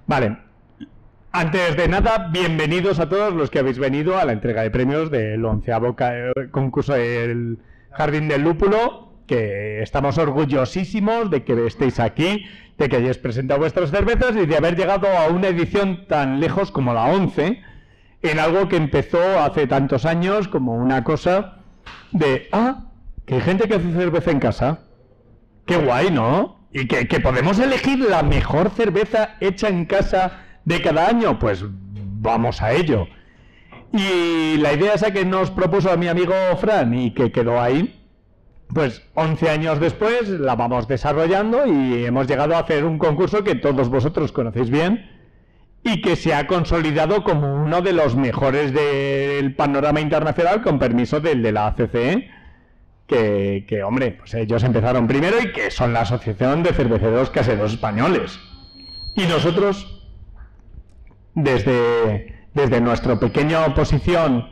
Vale. Antes de nada, bienvenidos a todos los que habéis venido a la entrega de premios del 11º concurso del Jardín del Lúpulo, que estamos orgullosísimos de que estéis aquí, de que hayáis presentado vuestras cervezas y de haber llegado a una edición tan lejos como la 11, en algo que empezó hace tantos años como una cosa de, que hay gente que hace cerveza en casa. Qué guay, ¿no? Y que podemos elegir la mejor cerveza hecha en casa de cada año, pues vamos a ello. Y la idea esa que nos propuso a mi amigo Fran y que quedó ahí, pues 11 años después la vamos desarrollando y hemos llegado a hacer un concurso que todos vosotros conocéis bien y que se ha consolidado como uno de los mejores del panorama internacional, con permiso del de la ACCE, que hombre, pues ellos empezaron primero y que son la Asociación de Cerveceros Caseros Españoles. Y nosotros, desde nuestra pequeña posición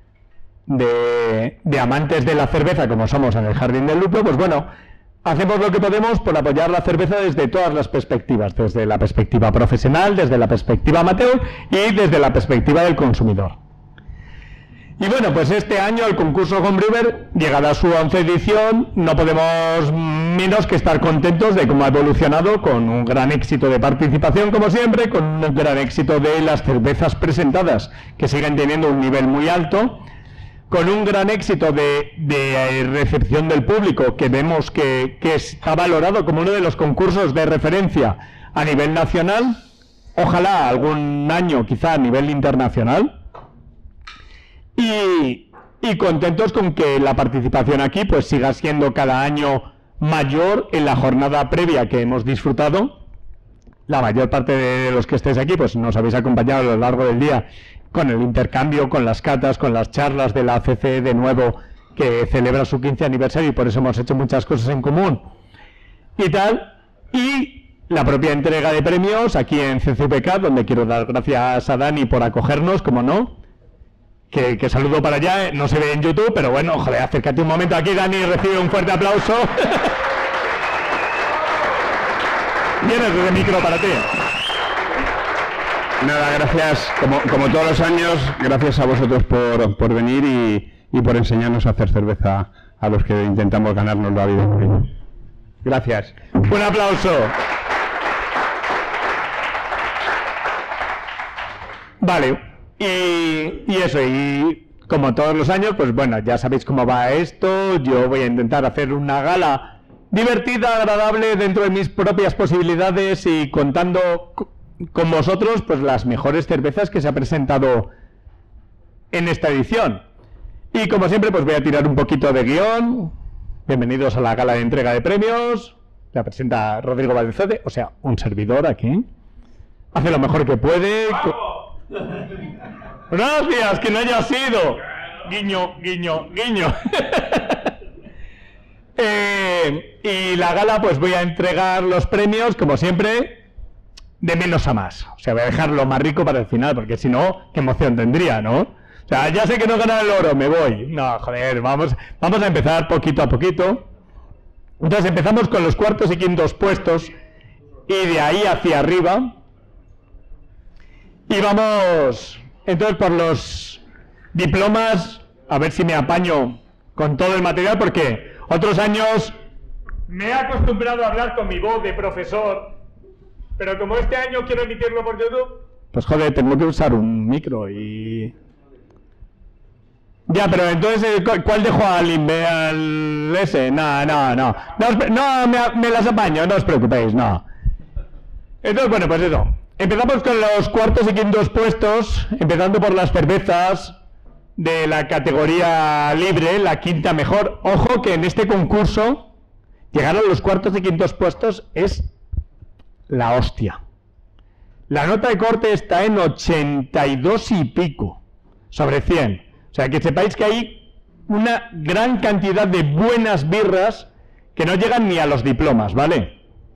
de amantes de la cerveza, como somos en el Jardín del Lúpulo, pues bueno, hacemos lo que podemos por apoyar la cerveza desde todas las perspectivas, desde la perspectiva profesional, desde la perspectiva amateur y desde la perspectiva del consumidor. Y bueno, pues este año el concurso Homebrewer, llegada a su 11ª edición, no podemos menos que estar contentos de cómo ha evolucionado, con un gran éxito de participación como siempre, con un gran éxito de las cervezas presentadas, que siguen teniendo un nivel muy alto, con un gran éxito de recepción del público, que vemos que está valorado como uno de los concursos de referencia a nivel nacional, ojalá algún año quizá a nivel internacional. Y contentos con que la participación aquí pues siga siendo cada año mayor en la jornada previa que hemos disfrutado. La mayor parte de los que estéis aquí pues nos habéis acompañado a lo largo del día con el intercambio, con las catas, con las charlas de la ACC de nuevo, que celebra su 15 aniversario y por eso hemos hecho muchas cosas en común y tal. Y la propia entrega de premios aquí en CCVK, donde quiero dar gracias a Dani por acogernos, como no. Que saludo para allá, no se ve en YouTube, pero bueno, joder, acércate un momento aquí, Dani, y recibe un fuerte aplauso. Vienes desde micro para ti. Nada, gracias, como todos los años, gracias a vosotros por venir y por enseñarnos a hacer cerveza a los que intentamos ganarnos la vida por ello. Gracias. Un aplauso. Vale. Y eso, y como todos los años, pues bueno, ya sabéis cómo va esto. Yo voy a intentar hacer una gala divertida, agradable, dentro de mis propias posibilidades y contando con vosotros pues las mejores cervezas que se ha presentado en esta edición. Y como siempre, pues voy a tirar un poquito de guión. Bienvenidos a la gala de entrega de premios. La presenta Rodrigo Valdezode, o sea, un servidor aquí. Hace lo mejor que puede. Gracias, que no haya sido. Guiño, guiño, guiño. Y la gala, pues voy a entregar los premios, como siempre, de menos a más. O sea, voy a dejarlo más rico para el final, porque si no, qué emoción tendría, ¿no? O sea, ya sé que no ganar el oro, me voy. No, joder, vamos a empezar poquito a poquito. Entonces empezamos con los cuartos y quintos puestos, y de ahí hacia arriba. Y vamos, entonces, por los diplomas, a ver si me apaño con todo el material, porque otros años me he acostumbrado a hablar con mi voz de profesor, pero como este año quiero emitirlo por YouTube, pues joder, tengo que usar un micro y... Ya, pero entonces, ¿cuál dejo al ese? No, me las apaño, no os preocupéis, no. Entonces, bueno, pues eso. Empezamos con los cuartos y quintos puestos, empezando por las cervezas de la categoría libre, la quinta mejor. Ojo que en este concurso llegar a los cuartos y quintos puestos es la hostia. La nota de corte está en 82 y pico sobre 100. O sea, que sepáis que hay una gran cantidad de buenas birras que no llegan ni a los diplomas, ¿vale?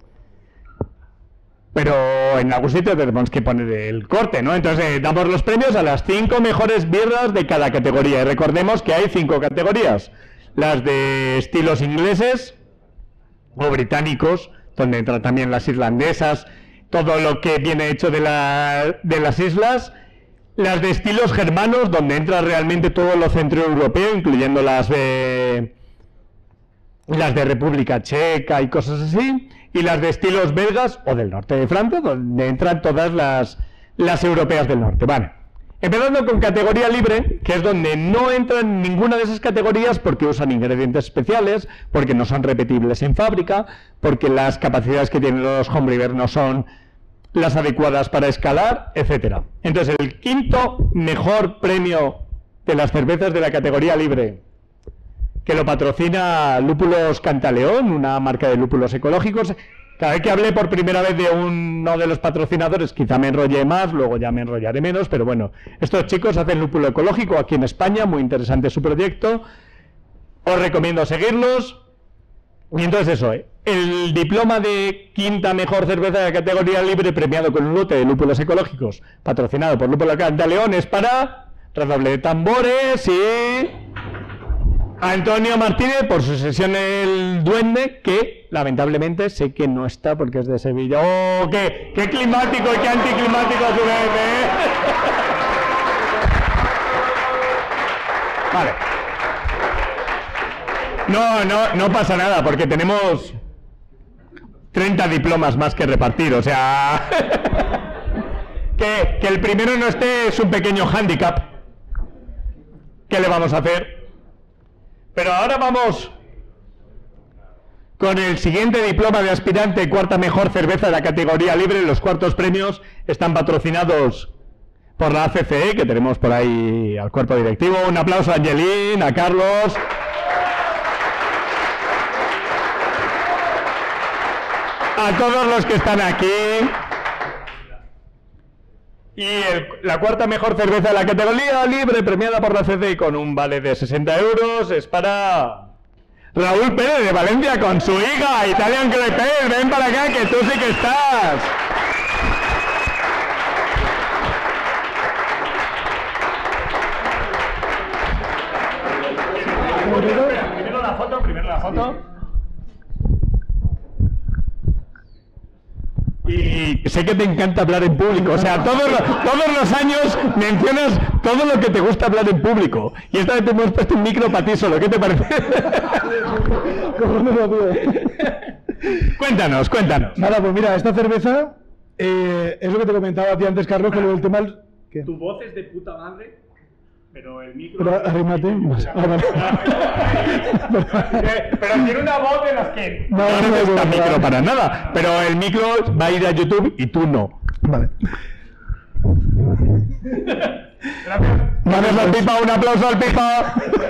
Pero en algún sitio tenemos que poner el corte, ¿no? Entonces damos los premios a las 5 mejores birras de cada categoría. Y recordemos que hay 5 categorías. Las de estilos ingleses o británicos, donde entran también las irlandesas, todo lo que viene hecho de las islas. Las de estilos germanos, donde entra realmente todo lo centroeuropeo, incluyendo las de República Checa y cosas así. Y las de estilos belgas o del norte de Francia, donde entran todas las europeas del norte. Vale. Empezando con categoría libre, que es donde no entran ninguna de esas categorías porque usan ingredientes especiales, porque no son repetibles en fábrica, porque las capacidades que tienen los homebrewer no son las adecuadas para escalar, etcétera. Entonces, el quinto mejor premio de las cervezas de la categoría libre, que lo patrocina Lúpulos Cantaleón, una marca de lúpulos ecológicos. Cada vez que hablé por primera vez de uno de los patrocinadores, quizá me enrollé más, luego ya me enrollaré menos, pero bueno, estos chicos hacen lúpulo ecológico aquí en España, muy interesante su proyecto, os recomiendo seguirlos. Y entonces eso, el diploma de quinta mejor cerveza de la categoría libre, premiado con un lote de lúpulos ecológicos, patrocinado por Lúpulos Cantaleón, es para redoble de tambores y Antonio Martínez por su sesión El Duende, que lamentablemente sé que no está porque es de Sevilla. ¡Oh, qué climático y qué anticlimático a su vez! Vale. No pasa nada, porque tenemos 30 diplomas más que repartir, o sea... que el primero no esté es un pequeño hándicap. ¿Qué le vamos a hacer? Pero ahora vamos con el siguiente diploma de aspirante, cuarta mejor cerveza de la categoría libre. Los cuartos premios están patrocinados por la ACCE, que tenemos por ahí al cuerpo directivo. Un aplauso a Angelín, a Carlos. A todos los que están aquí. Y la cuarta mejor cerveza de la categoría libre, premiada por la ACCE con un vale de 60 euros, es para Raúl Pérez de Valencia con su hija, Italian Crepes. Ven para acá que tú sí que estás. Primero la foto. Y sé que te encanta hablar en público, o sea, todos los años mencionas todo lo que te gusta hablar en público. Y esta vez te hemos puesto un micro para ti solo, ¿qué te parece? Cuéntanos. Nada, pues mira, esta cerveza es lo que te comentaba a ti antes, Carlos, que lo del tema... ¿Qué? Tu voz es de puta madre, pero el micro... Pero arrímate. Pero tiene una voz de las que no necesita micro para nada, pero el micro va a ir a YouTube y tú no. Vale. Gracias. Manos al pipa, un aplauso al pipa.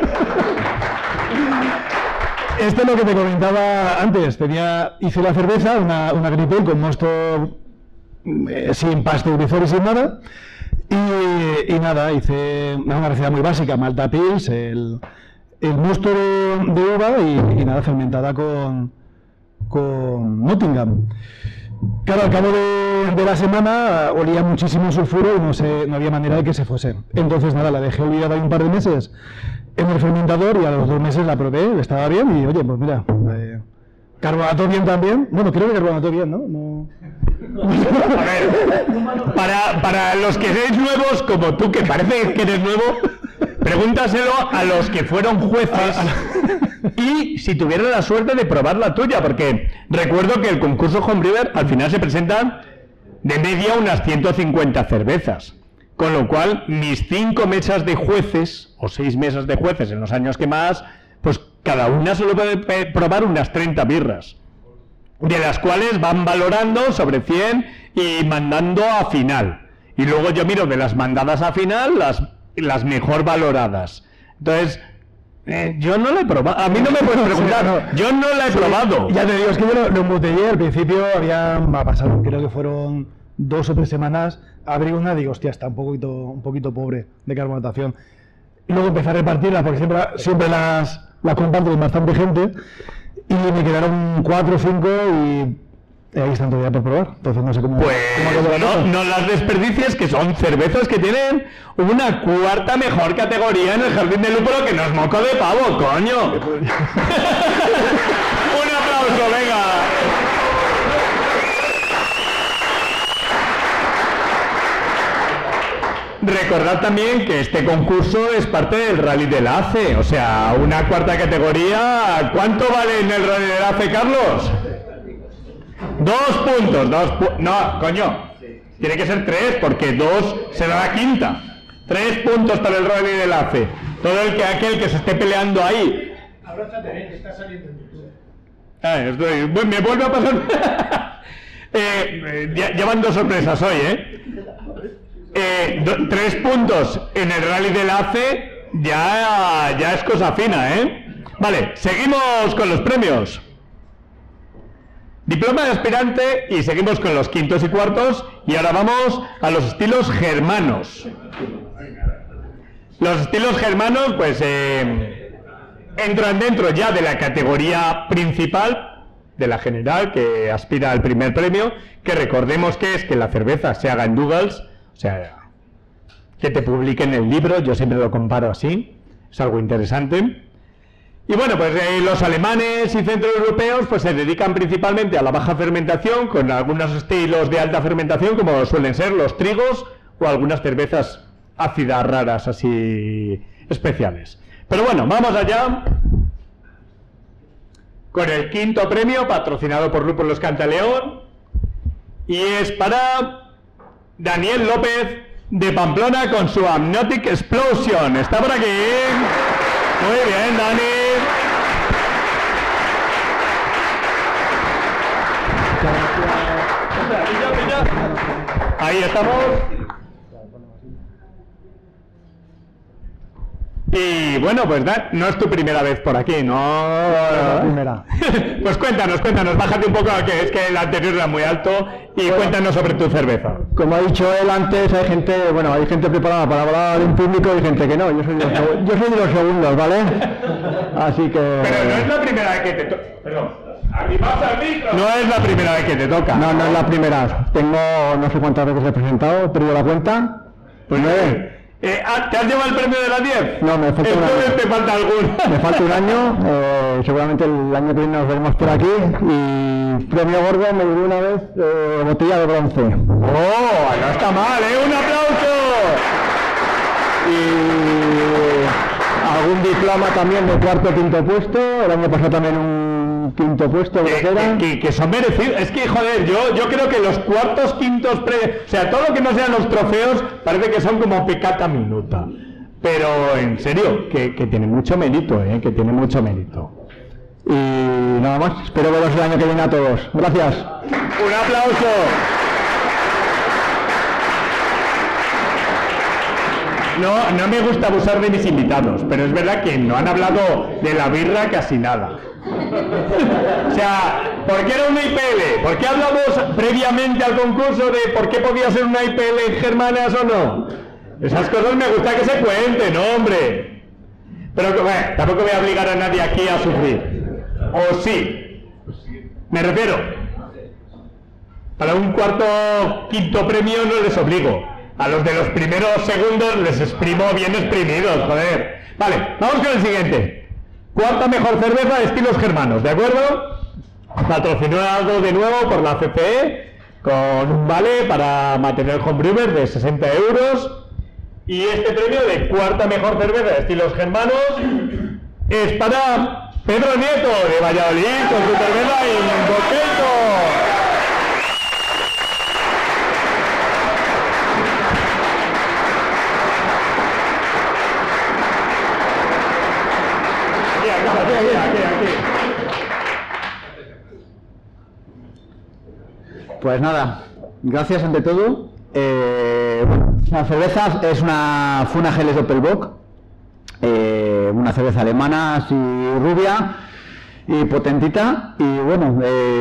Esto es lo que te comentaba antes. Hice la cerveza, una gripel con mosto sin pasteurizar y sin nada. Y nada, hice una receta muy básica, malta pils, el mosto de uva y nada, fermentada con Nottingham. Claro, al cabo de la semana olía muchísimo sulfuro y no había manera de que se fuese. Entonces nada, la dejé olvidada ahí un par de meses en el fermentador y a los 2 meses la probé, estaba bien y oye, pues mira, carbonató bien también. Bueno, creo que carbonató bien, ¿no? A ver, para los que seáis nuevos, como tú, que parece que eres nuevo, pregúntaselo a los que fueron jueces y si tuvieron la suerte de probar la tuya, porque recuerdo que el concurso Homebrewer al final se presentan de media unas 150 cervezas, con lo cual mis 5 mesas de jueces, o 6 mesas de jueces en los años que más, pues cada una solo puede probar unas 30 birras, de las cuales van valorando sobre 100 y mandando a final. Y luego yo miro de las mandadas a final las mejor valoradas. Entonces, yo no la he probado. A mí no me puedes preguntar, yo no la he probado. Ya te digo, es que yo lo embotellé. Al principio me ha pasado, creo que fueron 2 o 3 semanas. Abrí una y digo, hostia, está un poquito pobre de carbonatación. Y luego empecé a repartirlas, porque siempre las comparto con bastante gente. Y me quedaron 4 o 5 y ahí están todavía por probar. Entonces no sé cómo... Pues no las desperdicies, que son cervezas que tienen una cuarta mejor categoría en el Jardín del Lúpulo, que no es moco de pavo, coño. Un aplauso, venga. Recordad también que este concurso es parte del Rally del ACE, o sea, una cuarta categoría. ¿Cuánto vale en el Rally del ACE, Carlos? 2 puntos, no, coño, tiene que ser 3 porque 2 será la quinta. 3 puntos para el Rally del ACE. Todo aquel que se esté peleando ahí. Abróchate, está saliendo en YouTube. Me vuelve a pasar. Llevan 2 sorpresas hoy, 3 puntos en el Rally del ACE ya es cosa fina, Vale, seguimos con los premios. Diploma de aspirante y seguimos con los quintos y cuartos y ahora vamos a los estilos germanos. Los estilos germanos pues entran dentro ya de la categoría principal, de la general, que aspira al primer premio, que recordemos que es que la cerveza se haga en Douglas, o sea, que te publiquen el libro, yo siempre lo comparo así, es algo interesante. Y bueno, pues los alemanes y centroeuropeos pues se dedican principalmente a la baja fermentación, con algunos estilos de alta fermentación, como suelen ser los trigos o algunas cervezas ácidas raras así especiales. Pero bueno, vamos allá con el quinto premio, patrocinado por Lúpulos Cantaleón, y es para Daniel López de Pamplona con su Amniotic Explosion. Está por aquí. Muy bien, Dani. Ahí estamos. Y bueno, pues no es tu primera vez por aquí, ¿no? La primera. Pues cuéntanos, bájate un poco, que es que el anterior era muy alto, y cuéntanos sobre tu cerveza. Como ha dicho él antes, hay gente preparada para hablar en público y gente que no. Yo soy de los segundos, ¿vale? Así que... Pero no es la primera vez que te toca. Perdón. ¡Arribaos al micro! No es la primera vez que te toca. No es la primera. Tengo no sé cuántas veces he presentado, he perdido la cuenta. Pues 9. ¿Te has llevado el premio de las 10? No, me falta un año. Entonces te falta alguno. Me falta un año, seguramente el año que viene nos veremos por aquí. Y premio gordo me dio una vez botella de bronce. ¡Oh! No está mal, ¡un aplauso! Y algún diploma también de cuarto o quinto puesto. El año pasado también un quinto puesto, que son merecidos. Es que, joder, yo creo que los cuartos, quintos, o sea, todo lo que no sean los trofeos, parece que son como peccata minuta. Pero, en serio, que tiene mucho mérito, que tiene mucho mérito. Y nada más, espero veros el año que viene a todos. Gracias. ¡Un aplauso! No me gusta abusar de mis invitados, pero es verdad que no han hablado de la birra casi nada. O sea, ¿por qué era una IPL? ¿Por qué hablamos previamente al concurso de por qué podía ser una IPL en germanas o no? Esas cosas me gusta que se cuenten, ¿no, hombre? Pero bueno, tampoco voy a obligar a nadie aquí a sufrir. ¿O sí? Me refiero, para un cuarto, quinto premio no les obligo. A los de los primeros segundos les exprimo bien exprimidos, joder. Vale, vamos con el siguiente. Cuarta mejor cerveza de estilos germanos, ¿de acuerdo? Patrocinado de nuevo por la CCE, con un vale para Material Homebrewer de 60 euros. Y este premio de cuarta mejor cerveza de estilos germanos es para Pedro Nieto de Valladolid con su cerveza Invocator. Aquí. Pues nada, gracias ante todo. La cerveza es fue una Helles Doppelbock, una cerveza alemana así rubia y potentita, y bueno,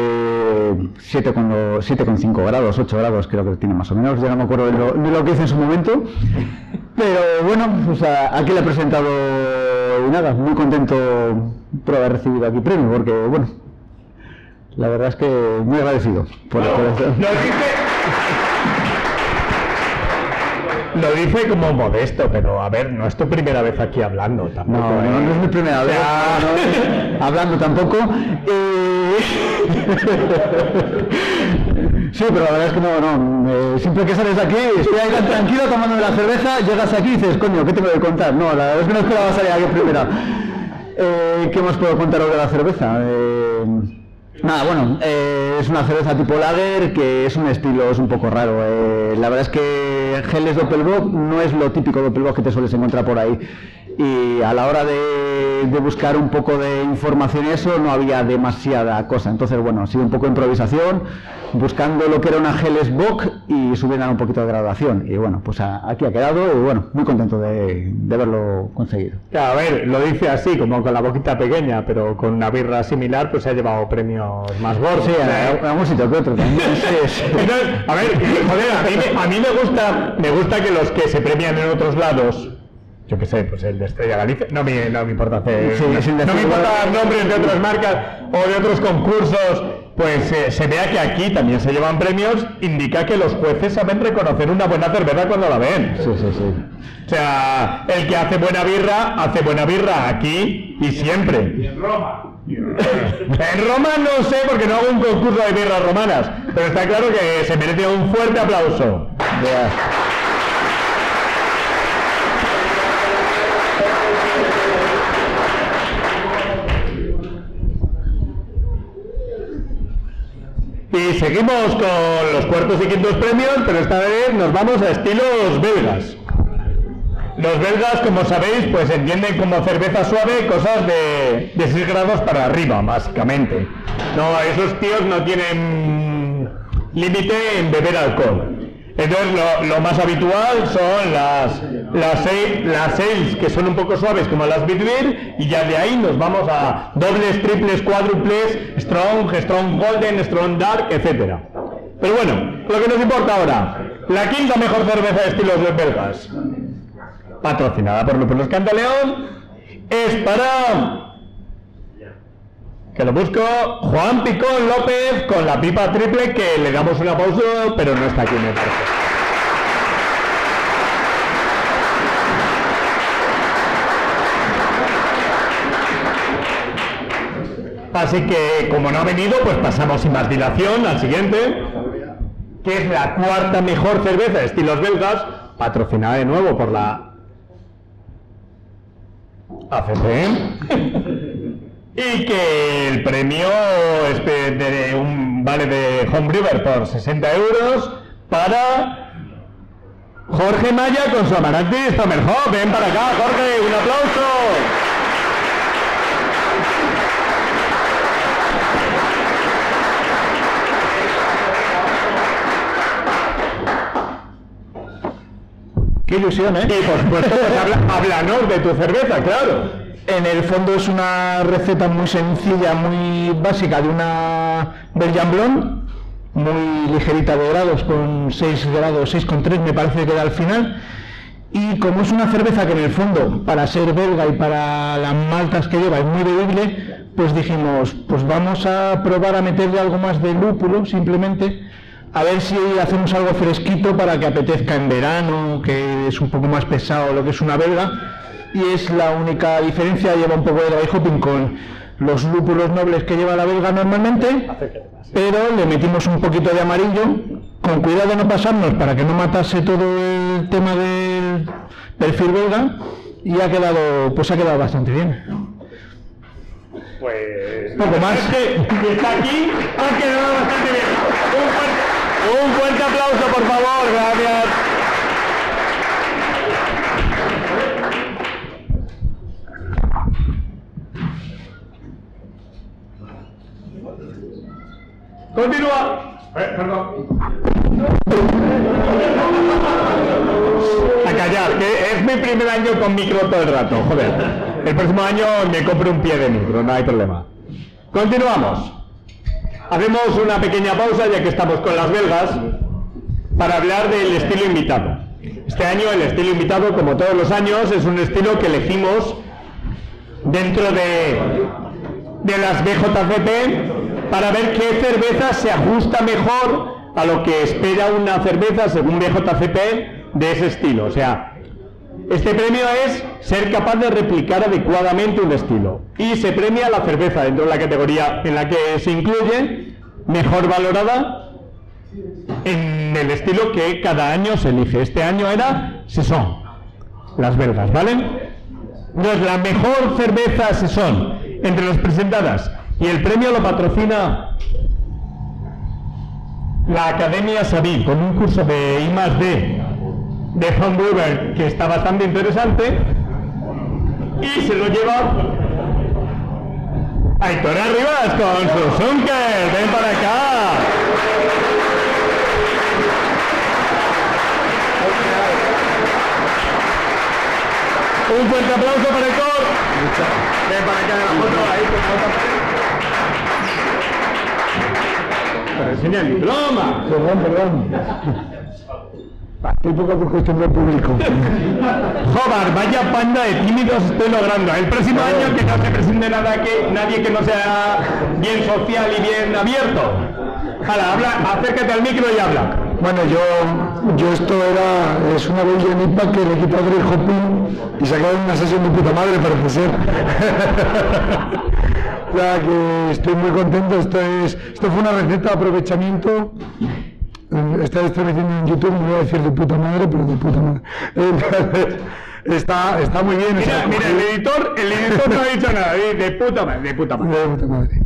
7,5 grados, 8 grados creo que tiene más o menos, ya no me acuerdo de lo que hice en su momento, pero bueno, pues aquí le he presentado y nada, muy contento por haber recibido aquí premio, porque bueno, la verdad es que muy agradecido por esto. Lo dice como modesto, pero a ver, no es tu primera vez aquí hablando tampoco. No es mi primera vez hablando tampoco. Sí, pero la verdad es que no. Siempre que sales de aquí, estoy ahí tan tranquilo tomándome la cerveza, llegas aquí y dices, coño, ¿qué tengo que contar? No, la verdad es que no esperaba salir aquí primera. ¿Qué más puedo contaros de la cerveza? Nada, bueno, es una cerveza tipo lager, que es un estilo, es un poco raro. La verdad es que Helles Doppelbock no es lo típico Doppelbock que te sueles encontrar por ahí. Y a la hora de buscar un poco de información y eso, no había demasiada cosa. Entonces, bueno, ha sido un poco de improvisación, buscando lo que era una Helles Bock y subiendo un poquito de graduación. Y bueno, pues aquí ha quedado y bueno, muy contento de haberlo conseguido. A ver, lo dice así, como con la boquita pequeña, pero con una birra similar, pues se ha llevado premios más gordos. Sí, en algún sitio que otro también. Entonces, a ver, joder, a mí me gusta que los que se premian en otros lados, yo qué sé, pues el de Estrella Galicia, no me importa hacer, no me importa dar nombres de otras marcas o de otros concursos, pues se vea que aquí también se llevan premios, indica que los jueces saben reconocer una buena cerveza cuando la ven. Sí. O sea, el que hace buena birra aquí y siempre. Y en Roma. En Roma no sé, porque no hago un concurso de birras romanas, pero está claro que se merece un fuerte aplauso. Y seguimos con los cuartos y quintos premios, pero esta vez nos vamos a estilos belgas. Los belgas, como sabéis, pues entienden como cerveza suave cosas de 6 grados para arriba, básicamente. No, esos tíos no tienen límite en beber alcohol. Entonces lo más habitual son las ales, que son un poco suaves como las Bitbeer, y ya de ahí nos vamos a dobles, triples, cuádruples, strong golden, strong dark, etc. Pero bueno, lo que nos importa ahora, la quinta mejor cerveza de estilos de belgas, patrocinada por Lúpulos Cantaleón, es para... que lo busco, Juan Picón López con la pipa triple, que le damos un aplauso, pero no está aquí, me parece. Así que, como no ha venido, pues pasamos sin más dilación al siguiente, que es la cuarta mejor cerveza de estilos belgas, patrocinada de nuevo por la ACC. Y que el premio es de un vale de Homebrewer por 60 euros para Jorge Maya con su Amarantis Tomerhop. Ven para acá, Jorge, un aplauso. Qué ilusión, ¿eh? Y por supuesto, pues háblanos de tu cerveza, claro. En el fondo es una receta muy sencilla, muy básica, de una Belgian Blonde, muy ligerita de grados, con 6 grados, 6,3 me parece que da al final. Y como es una cerveza que en el fondo, para ser belga y para las maltas que lleva, es muy bebible, pues dijimos, pues vamos a probar a meterle algo más de lúpulo, simplemente, a ver si hacemos algo fresquito para que apetezca en verano, que es un poco más pesado lo que es una belga. Y es la única diferencia, lleva un poco de dry hopping con los lúpulos nobles que lleva la belga normalmente, pero le metimos un poquito de amarillo, con cuidado de no pasarnos para que no matase todo el tema del perfil belga, y ha quedado bastante bien. Pues poco más. Que está aquí, ha quedado bastante bien. Un fuerte aplauso, por favor, gracias. Continúa. Perdón. A callar, que es mi primer año con micro todo el rato, joder. El próximo año me compro un pie de micro, no hay problema. Continuamos. Hacemos una pequeña pausa, ya que estamos con las belgas, para hablar del estilo invitado. Este año el estilo invitado, como todos los años, es un estilo que elegimos dentro de las BJCP, para ver qué cerveza se ajusta mejor a lo que espera una cerveza según BJCP de ese estilo. O sea, este premio es ser capaz de replicar adecuadamente un estilo. Y se premia la cerveza dentro de la categoría en la que se incluye mejor valorada en el estilo que cada año se elige. Este año era Saison, las belgas, ¿vale? Entonces, la mejor cerveza Saison entre las presentadas, y el premio lo patrocina la Academia Sabí, con un curso de I+D de Homebrewer que está bastante interesante, y se lo lleva Aitor Arribas con su Sunker. Ven para acá. Un fuerte aplauso para Aitor. Ven para acá en la foto, ahí con la otra pared. Pero enseña el diploma. Perdón. Estoy poco acostumbrado al público. Joder, vaya panda de tímidos estoy logrando. El próximo año que no se presente nadie que no sea bien social y bien abierto. Hala, habla, acércate al micro y habla. Bueno, yo esto es una bella nipa que le quitó a Greg Hopping y se ha quedado en una sesión de puta madre, parece ser. O sea que estoy muy contento. Esto fue una receta de aprovechamiento. Está distribuyendo en YouTube, no voy a decir de puta madre, pero de puta madre. Entonces, está muy bien. Mira, el editor no ha dicho nada, de puta madre. De puta madre.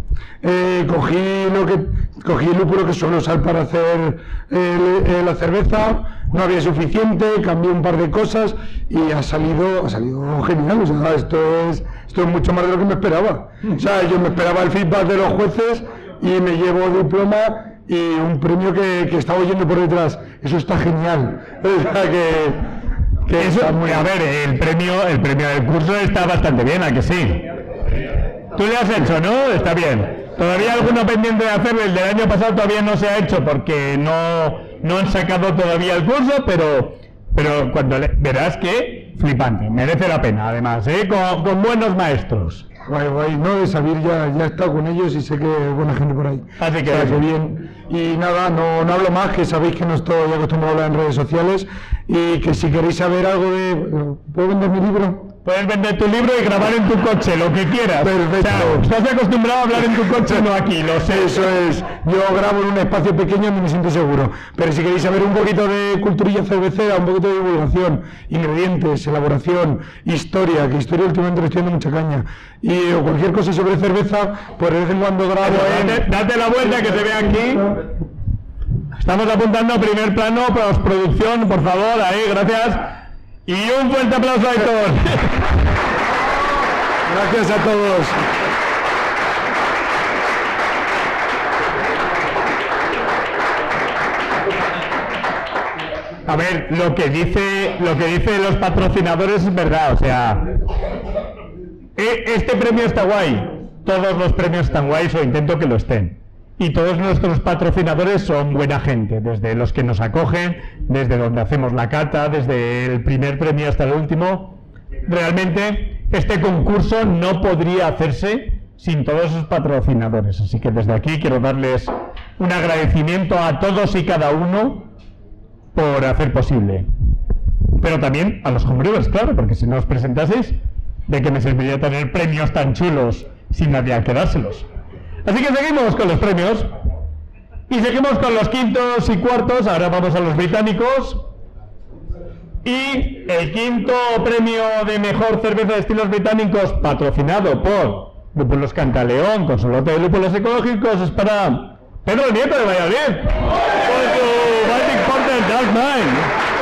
Cogí el lúpulo que suelo usar para hacer la cerveza, no había suficiente, cambié un par de cosas y ha salido genial. O sea, esto es mucho más de lo que me esperaba. O sea, yo me esperaba el feedback de los jueces y me llevo diploma y un premio que estaba oyendo por detrás. Eso está genial. O sea que eso, está muy... A ver, el premio del curso está bastante bien, ¿a que sí? Tú le has hecho, ¿no? Está bien. Todavía alguno pendiente de hacerlo, el del año pasado todavía no se ha hecho porque no han sacado todavía el curso, pero cuando verás que flipante, merece la pena además, con buenos maestros. Guay, no, de saber ya he estado con ellos y sé que hay buena gente por ahí. Así que bien. Y nada, no hablo más, que sabéis que no estoy acostumbrado a hablar en redes sociales y que si queréis saber algo de... ¿Puedo vender mi libro? Puedes vender tu libro y grabar en tu coche, lo que quieras. Perfecto. O sea, estás acostumbrado a hablar en tu coche, no aquí, lo sé. Eso es. Yo grabo en un espacio pequeño y me siento seguro. Pero si queréis saber un poquito de culturilla cervecera, un poquito de divulgación, ingredientes, elaboración, historia, que historia últimamente le estoy dando mucha caña, o cualquier cosa sobre cerveza, pues de vez en cuando grabo Date la vuelta que se ve aquí. Estamos apuntando primer plano, postproducción, por favor, ahí, gracias. Y un fuerte aplauso a Aitor. Gracias a todos. A ver, lo que dice los patrocinadores es verdad, o sea, este premio está guay, todos los premios están guays o intento que lo estén. Y todos nuestros patrocinadores son buena gente, desde los que nos acogen, desde donde hacemos la cata, desde el primer premio hasta el último. Realmente este concurso no podría hacerse sin todos esos patrocinadores. Así que desde aquí quiero darles un agradecimiento a todos y cada uno por hacer posible. Pero también a los homebrewers, claro, porque si no os presentaseis, ¿de qué me serviría tener premios tan chulos sin nadie al que dárselos? Así que seguimos con los premios y seguimos con los quintos y cuartos. Ahora vamos a los británicos y el quinto premio de mejor cerveza de estilos británicos, patrocinado por Lúpulos Cantaleón con su lote de lúpulos ecológicos, es para Pedro Nieto de Valladolid con su Baltic Porter Dark Mine.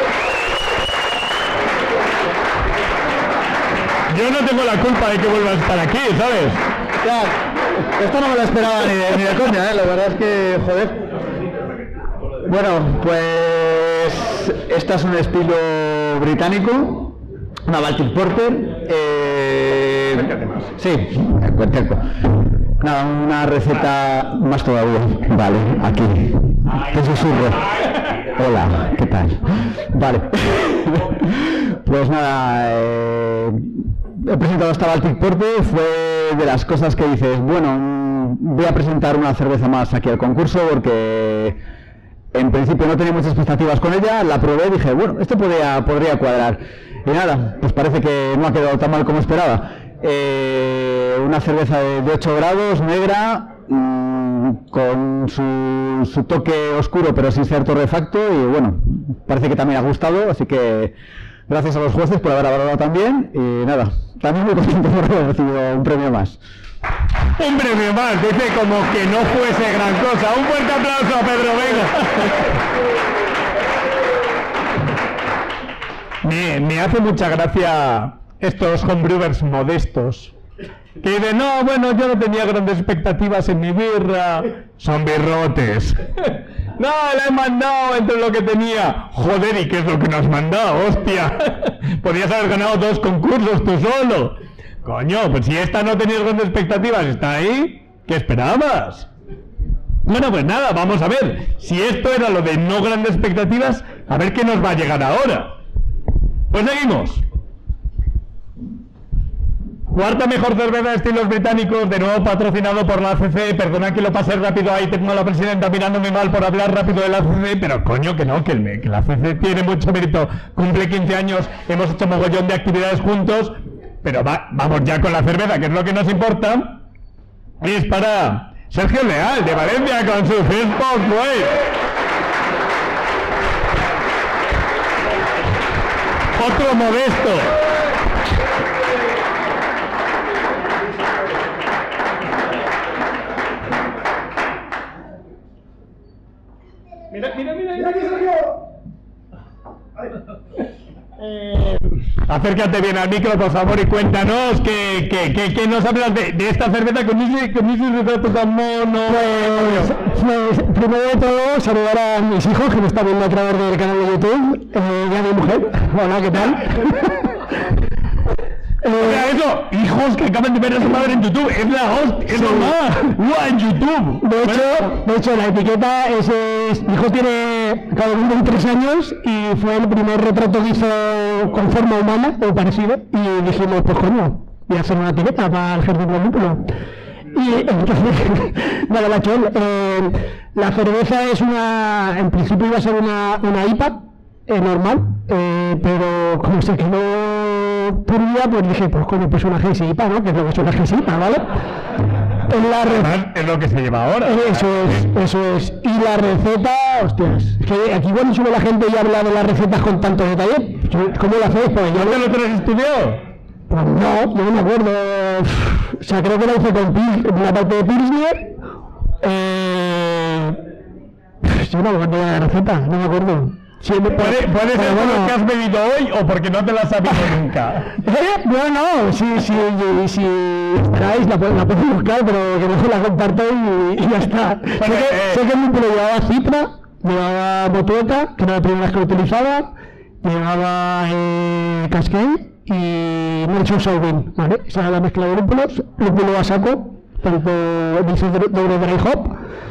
Yo no tengo la culpa de que vuelvas a estar aquí, ¿sabes? Ya, esto no me lo esperaba ni de coña, la verdad es que, joder. Bueno, pues esta es un estilo británico, una Baltic Porter. Sí, cuéntame. Nada, una receta más todavía. Vale, aquí. Te susurro. Hola, ¿qué tal? Vale. Pues nada, he presentado esta Baltic Porter, fue de las cosas que dices, bueno, voy a presentar una cerveza más aquí al concurso porque en principio no tenía muchas expectativas con ella, la probé y dije, bueno, esto podría cuadrar. Y nada, pues parece que no ha quedado tan mal como esperaba. Una cerveza de 8 grados, negra, con su toque oscuro pero sin ser torrefacto y bueno, parece que también ha gustado, así que gracias a los jueces por haber valorado también y nada, también muy contento por haber recibido un premio más. Un premio más, dice como que no fuese gran cosa. Un fuerte aplauso a Pedro Vega. Me hace mucha gracia estos homebrewers modestos que dicen, no, bueno, yo no tenía grandes expectativas en mi birra. Son birrotes. No, la he mandado entre lo que tenía. Joder, ¿y qué es lo que nos has mandado? Hostia. Podrías haber ganado 2 concursos tú solo. Coño, pues si esta no tenías grandes expectativas, está ahí, ¿qué esperabas? Bueno, pues nada, vamos a ver. Si esto era lo de no grandes expectativas, a ver qué nos va a llegar ahora. Pues seguimos. Cuarta mejor cerveza de estilos británicos, de nuevo patrocinado por la ACC. Perdona que lo pase rápido, ahí tengo a la presidenta mirándome mal por hablar rápido de la ACC, pero coño que no, que la ACC tiene mucho mérito. Cumple 15 años, hemos hecho mogollón de actividades juntos, pero vamos ya con la cerveza, que es lo que nos importa. Y es para Sergio Leal, de Valencia, con su Fishbox Way. Otro modesto. Mira. ¡Mira aquí, Sergio! Acércate bien al micro, por favor, y cuéntanos que nos hablas de esta cerveza con ese retrato tan mono. Pues, primero de todo, saludar a mis hijos que me están viendo a través del canal de YouTube, y a mi mujer. Hola, ¿qué tal? Eso, hijos que acaban de ver a su madre en YouTube, es la hostia, es normal. ¡Guau, en YouTube! De hecho, la etiqueta es mi hijo acaba de cumplir 3 años y fue el primer retrato que hizo con forma humana o parecido y dijimos, pues coño, voy a hacer una etiqueta para el Jardín del Lúpulo. Y entonces, nada, la chol, la cerveza es en principio iba a ser una IPA normal, pero como se quedó purida, pues dije, pues coño, pues una GS IPA, ¿no? Que es lo que son las GS IPA, ¿vale? Es lo que se lleva ahora. Eso es. Y la receta, hostias, que aquí cuando sube la gente y habla de las recetas con tanto detalle, ¿cómo lo hacéis? Pues yo ¿no lo tienes estudiado? Pues no, yo no me acuerdo. O sea, creo que la hice con la parte de Pilsner. Yo no me acuerdo de la receta, no me acuerdo. Sí, puede ser bueno, que has bebido hoy o porque no te la has sabido nunca. No, si esperáis la puedo buscar, pero que mejor la comparto y ya está. Sé que el lúpulo llevaba cipra, llevaba botueta, que era la primera vez que lo utilizaba, llevaba cascade y Nelson Sauvin, ¿vale? Esa era la mezcla de lúpulos, lúpulo a saco, tanto dice doble dry hop.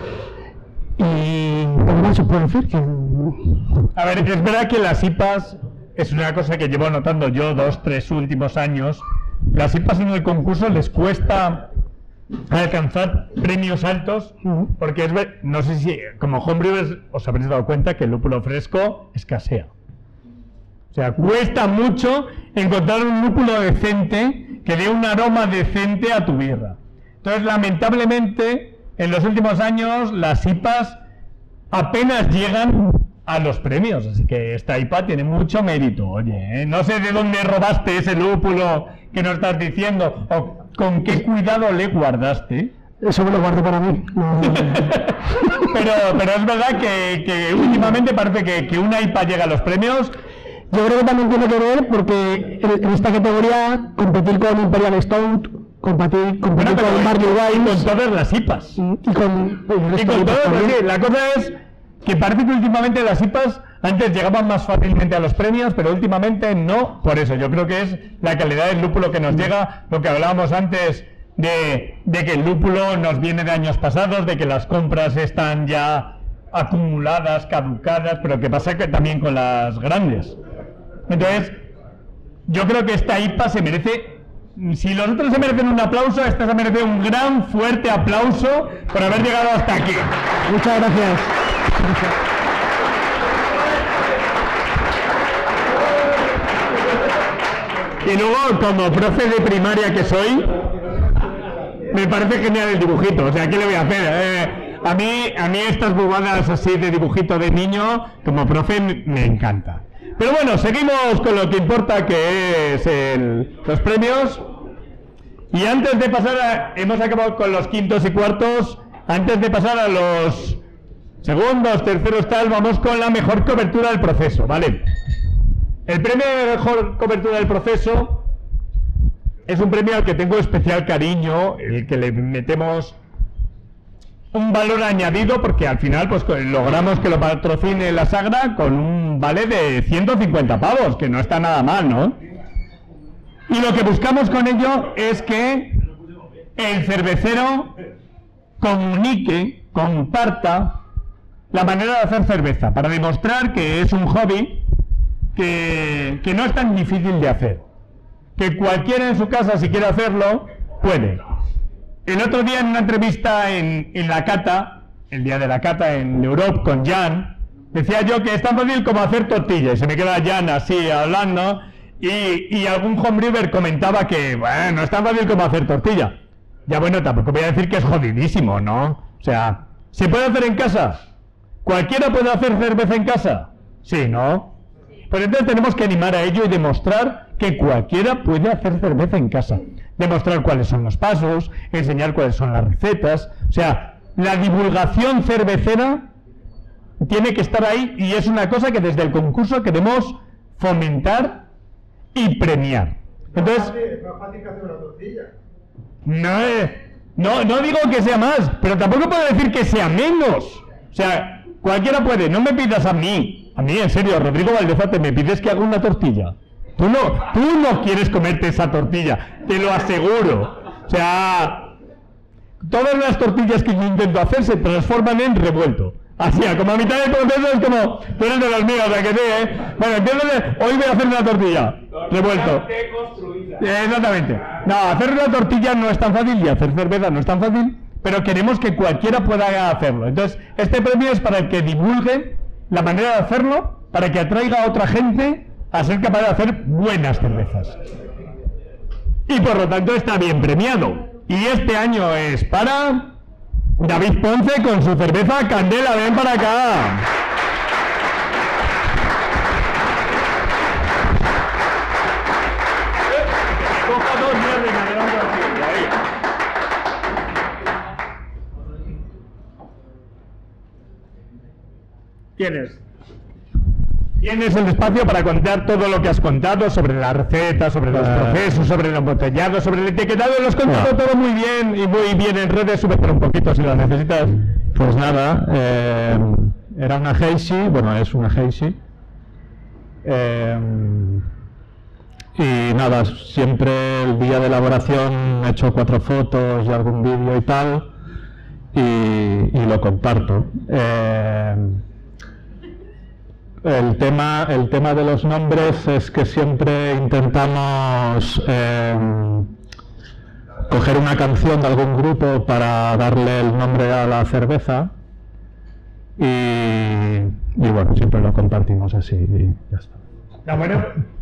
Y ¿cómo se puede decir? A ver, es verdad que las IPAs es una cosa que llevo notando yo 2-3 últimos años. Las IPAs en el concurso les cuesta alcanzar premios altos porque no sé si como homebrewers os habréis dado cuenta que el lúpulo fresco escasea. O sea, cuesta mucho encontrar un lúpulo decente que dé un aroma decente a tu birra. Entonces, lamentablemente, en los últimos años las IPAs apenas llegan a los premios, así que esta IPA tiene mucho mérito. Oye, no sé de dónde robaste ese lúpulo que nos estás diciendo o con qué cuidado le guardaste. Eso me lo guardo para mí. No. pero es verdad que últimamente parece que una IPA llega a los premios. Yo creo que también tiene que ver porque en esta categoría competir con Imperial Stout, competir con Barley Wines, con todas las IPAs. Y con todas, sí, la cosa es que parece que últimamente las IPAs antes llegaban más fácilmente a los premios, pero últimamente no. Por eso yo creo que es la calidad del lúpulo que nos llega, lo que hablábamos antes de que el lúpulo nos viene de años pasados, de que las compras están ya acumuladas, caducadas, pero que pasa que también con las grandes. Entonces, yo creo que esta IPA se merece, si los otros se merecen un aplauso, esta se merece un gran, fuerte aplauso por haber llegado hasta aquí. Muchas gracias. Y luego, como profe de primaria que soy, me parece genial el dibujito. O sea, ¿qué le voy a hacer? A mí estas bobadas así de dibujito de niño, como profe, me encanta. Pero bueno, seguimos con lo que importa, que es los premios. Y antes de pasar hemos acabado con los quintos y cuartos. Antes de pasar a los segundos, terceros, tal, vamos con la mejor cobertura del proceso, ¿vale? El premio de mejor cobertura del proceso es un premio al que tengo especial cariño, el que le metemos un valor añadido, porque al final pues logramos que lo patrocine la Sagra con un vale de 150 pavos, que no está nada mal, ¿no? Y lo que buscamos con ello es que el cervecero comunique, comparta la manera de hacer cerveza, para demostrar que es un hobby que no es tan difícil de hacer, que cualquiera en su casa, si quiere hacerlo, puede. El otro día en una entrevista en la cata, el día de la cata en Europe con Jan, decía yo que es tan fácil como hacer tortillas, y se me queda Jan así hablando, y algún homebrewer comentaba que, bueno, no es tan fácil como hacer tortilla. Ya bueno, tampoco voy a decir que es jodidísimo, ¿no? O sea, ¿se puede hacer en casa? ¿Cualquiera puede hacer cerveza en casa? Sí, ¿no? Pues entonces tenemos que animar a ello y demostrar que cualquiera puede hacer cerveza en casa. Demostrar cuáles son los pasos, enseñar cuáles son las recetas. O sea, la divulgación cervecera tiene que estar ahí, y es una cosa que desde el concurso queremos fomentar y premiar. Entonces, es más fácil que hacer una tortilla. No digo que sea más, pero tampoco puedo decir que sea menos. O sea, cualquiera puede. No me pidas a mí, en serio, Rodrigo Valdezate, me pides que haga una tortilla. Tú no quieres comerte esa tortilla, te lo aseguro. O sea, todas las tortillas que yo intento hacer se transforman en revuelto. Así, como a mitad del proceso es como, tú eres de los míos, o sea que sí, ¿eh? Bueno, hoy voy a hacer una tortilla, revuelto. Exactamente. No, hacer una tortilla no es tan fácil, y hacer cerveza no es tan fácil, pero queremos que cualquiera pueda hacerlo. Entonces, este premio es para el que divulgue la manera de hacerlo, para que atraiga a otra gente a ser capaz de hacer buenas cervezas. Y por lo tanto está bien premiado. Y este año es para David Ponce con su cerveza Candela. Ven para acá. Tienes el espacio para contar todo lo que has contado sobre la receta, sobre los procesos, sobre el embotellado, sobre el etiquetado. Lo has contado todo muy bien y muy bien en redes. Súbete un poquito si lo necesitas. Pues nada, era una Heisei, bueno, es una Heisei. Y nada, siempre el día de elaboración he hecho 4 fotos y algún vídeo y tal, y lo comparto. El tema de los nombres es que siempre intentamos coger una canción de algún grupo para darle el nombre a la cerveza, y bueno, siempre lo compartimos así y ya está. No, bueno.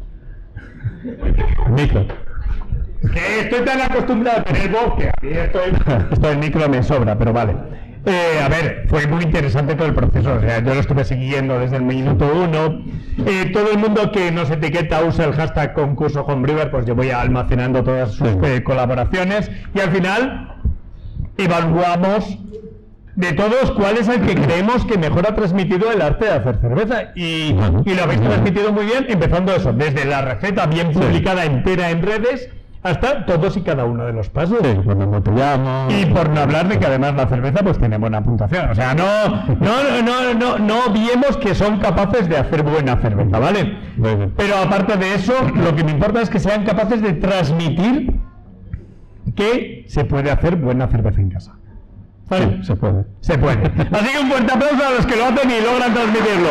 Micro. Que estoy tan acostumbrado a tener voz que a mí esto del micro me sobra, pero vale. A ver, fue muy interesante todo el proceso. O sea, yo lo estuve siguiendo desde el minuto 1. Todo el mundo que nos etiqueta usa el hashtag concurso Homebrewer, pues yo voy almacenando todas sus colaboraciones, y al final evaluamos de todos cuál es el que creemos que mejor ha transmitido el arte de hacer cerveza, y lo habéis transmitido muy bien, empezando eso, desde la receta bien publicada entera en redes hasta todos y cada uno de los pasos. Sí, cuando embotellamos. Y por no hablar de que además la cerveza pues tiene buena puntuación. O sea, no olvidemos que son capaces de hacer buena cerveza, ¿vale? Pero aparte de eso, lo que me importa es que sean capaces de transmitir que se puede hacer buena cerveza en casa. ¿Vale? Sí, se puede. Se puede. Así que un fuerte aplauso a los que lo hacen y logran transmitirlo.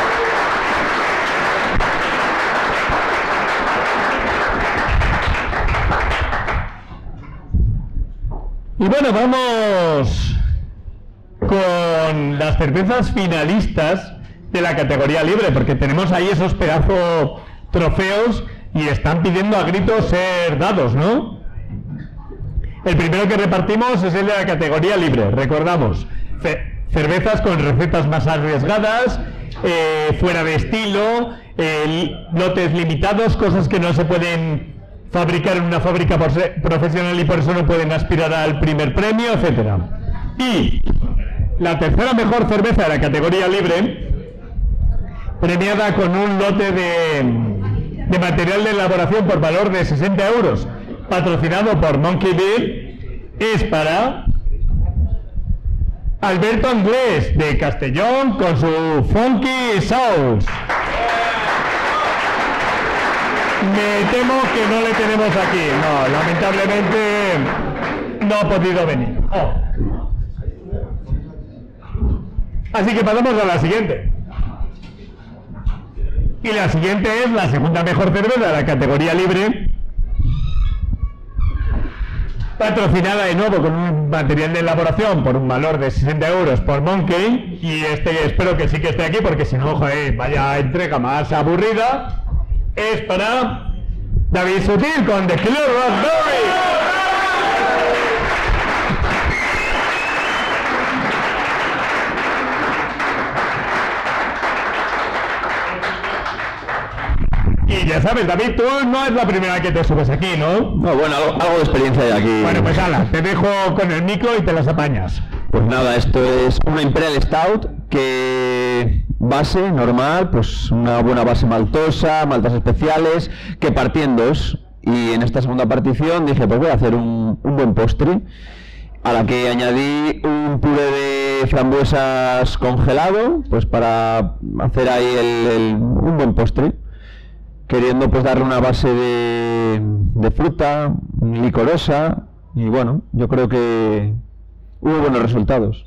Y bueno, vamos con las cervezas finalistas de la categoría libre, porque tenemos ahí esos pedazos trofeos y están pidiendo a gritos ser dados, ¿no? El primero que repartimos es el de la categoría libre. Recordamos, cervezas con recetas más arriesgadas, fuera de estilo, lotes limitados, cosas que no se pueden fabricar en una fábrica profesional y por eso no pueden aspirar al primer premio, etcétera. Y la tercera mejor cerveza de la categoría libre, premiada con un lote de material de elaboración por valor de 60 euros, patrocinado por Monkey Beer, es para Alberto Anglés, de Castellón, con su Funky Souls. Me temo que no le tenemos aquí. No, lamentablemente no ha podido venir. Oh. Así que pasamos a la siguiente. Y la siguiente es la segunda mejor cerveza de la categoría libre, patrocinada de nuevo con un material de elaboración por un valor de 60 euros por Monkey. Y espero que sí que esté aquí, porque si no, joder, vaya entrega más aburrida. Es para David Sutil con The Killer Raspberry. Y ya sabes, David, tú no es la primera que te subes aquí, ¿no? No, bueno, algo de experiencia hay aquí. Bueno, pues ala, te dejo con el micro y te las apañas. Pues nada, esto es una Imperial Stout, que base normal, pues una buena base maltosa, maltas especiales, que partiendos. Y en esta segunda partición dije, pues voy a hacer un buen postre, a la que añadí un puré de frambuesas congelado, pues para hacer ahí un buen postre, queriendo pues darle una base de fruta, licorosa, y bueno, yo creo que hubo buenos resultados.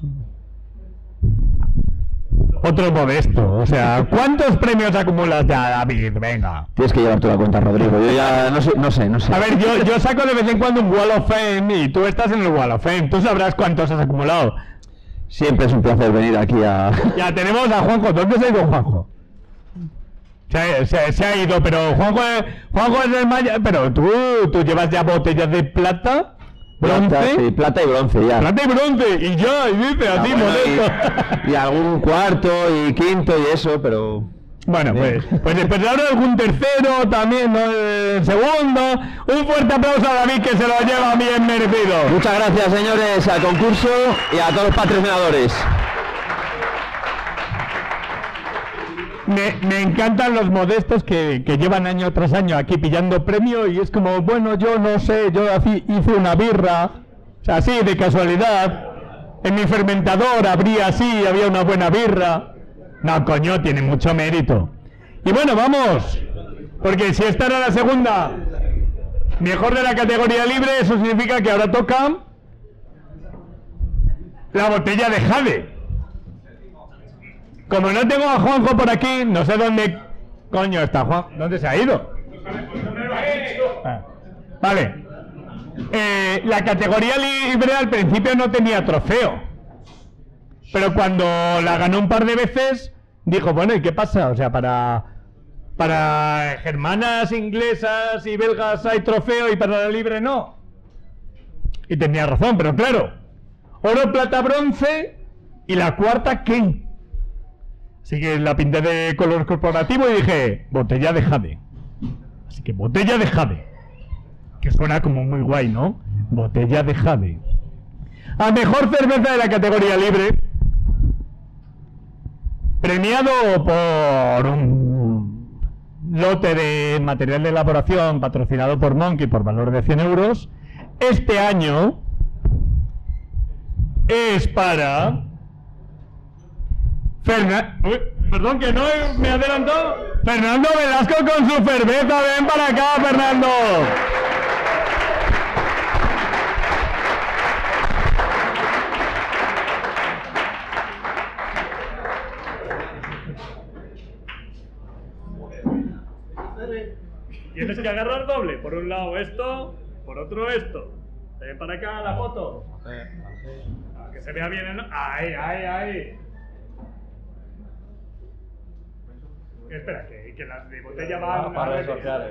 Otro modesto, o sea, ¿cuántos premios acumulas ya, David? Venga. Tienes que llevar tú la cuenta, Rodrigo, yo ya no sé. A ver, yo saco de vez en cuando un Wall of Fame y tú estás en el Wall of Fame, tú sabrás cuántos has acumulado. Siempre es un placer venir aquí a... Ya tenemos a Juanjo. ¿Dónde se ha ido Juanjo? Se ha ido, pero Juanjo es el mayor. Pero tú llevas ya botellas de plata, bronce. Sí, plata y bronce ya. Plata y bronce, y ya, y dice así, bueno, modesto. Y algún cuarto y quinto y eso, pero... Bueno, pues ahora algún tercero también, ¿no? Segundo. Un fuerte aplauso a David, que se lo lleva bien merecido. Muchas gracias, señores, al concurso y a todos los patrocinadores. Me encantan los modestos que llevan año tras año aquí pillando premio, y es como, bueno, yo no sé, yo hice una birra, o sea, así de casualidad, en mi fermentador había una buena birra. No, coño, tiene mucho mérito. Y bueno, vamos, porque si esta era la segunda mejor de la categoría libre, eso significa que ahora toca la botella de Jade. Como no tengo a Juanjo por aquí, no sé dónde coño está Juan. ¿Dónde se ha ido? Vale. La categoría libre al principio no tenía trofeo, pero cuando la ganó un par de veces, dijo, bueno, ¿y qué pasa? O sea, para germanas, inglesas y belgas hay trofeo y para la libre no. Y tenía razón, pero claro, oro, plata, bronce, y la cuarta, ¿qué? Así que la pinté de color corporativo y dije, botella de Jade. Así que botella de Jade, que suena como muy guay, ¿no? Botella de Jade. A mejor cerveza de la categoría libre, premiado por un lote de material de elaboración patrocinado por Monkey por valor de 100 euros, este año es para... Perdón, que no me adelantó. Fernando Velasco con su cerveza. Ven para acá, Fernando. Tienes que agarrar doble. Por un lado esto, por otro esto. Ven para acá la foto. Que se vea bien. Ahí. Espera, que las de botella van a redes sociales.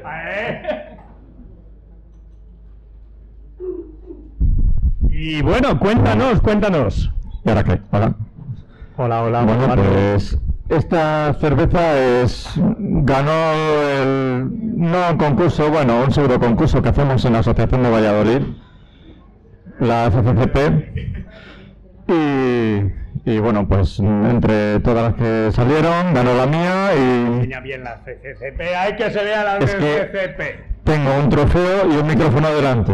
Y bueno, cuéntanos. ¿Y ahora qué? Hola. Hola. Bueno, pues esta cerveza ganó no un concurso, bueno, un pseudo concurso que hacemos en la Asociación de Valladolid, la FCCP, y bueno, pues entre todas las que salieron, ganó la mía y... Enseña bien la FCCP, hay que se vea la Es que FCCP. tengo un trofeo y un micrófono delante.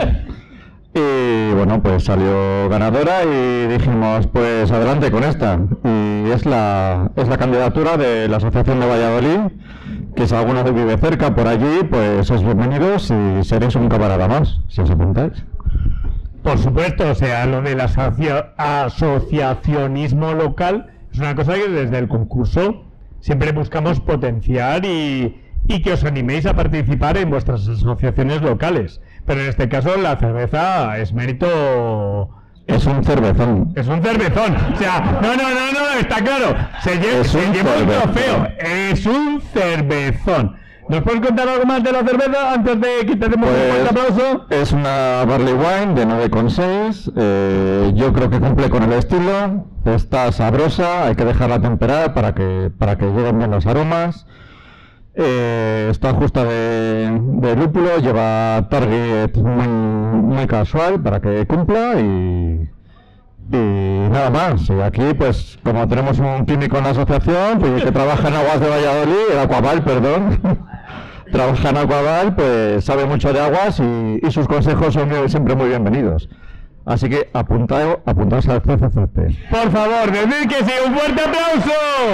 Y bueno, pues salió ganadora y dijimos, pues adelante con esta. Y es la candidatura de la Asociación de Valladolid, que si alguno vive cerca por allí, pues sois bienvenidos y seréis un camarada más, si os apuntáis. Por supuesto, o sea, lo del asociacionismo local es una cosa que desde el concurso siempre buscamos potenciar y que os animéis a participar en vuestras asociaciones locales. Pero en este caso la cerveza es mérito... Es un cervezón. Es un cervezón. O sea, no, está claro. Se lleva un trofeo. Es un cervezón. ¿Nos puedes contar algo más de la cerveza antes de que te demos un fuerte aplauso? Es una Barley Wine de 9,6. Yo creo que cumple con el estilo. Está sabrosa, hay que dejarla temperar para que lleguen bien los aromas. Está justa de lúpulo, lleva target muy casual para que cumpla y nada más. Y aquí, pues, como tenemos un químico en la asociación pues, que trabaja en Aguas de Valladolid, en Aquaval, perdón, trabaja en Aquaval, pues sabe mucho de aguas y sus consejos son siempre muy bienvenidos. Así que apuntaos al CCCP. Por favor, decid que sí, un fuerte aplauso.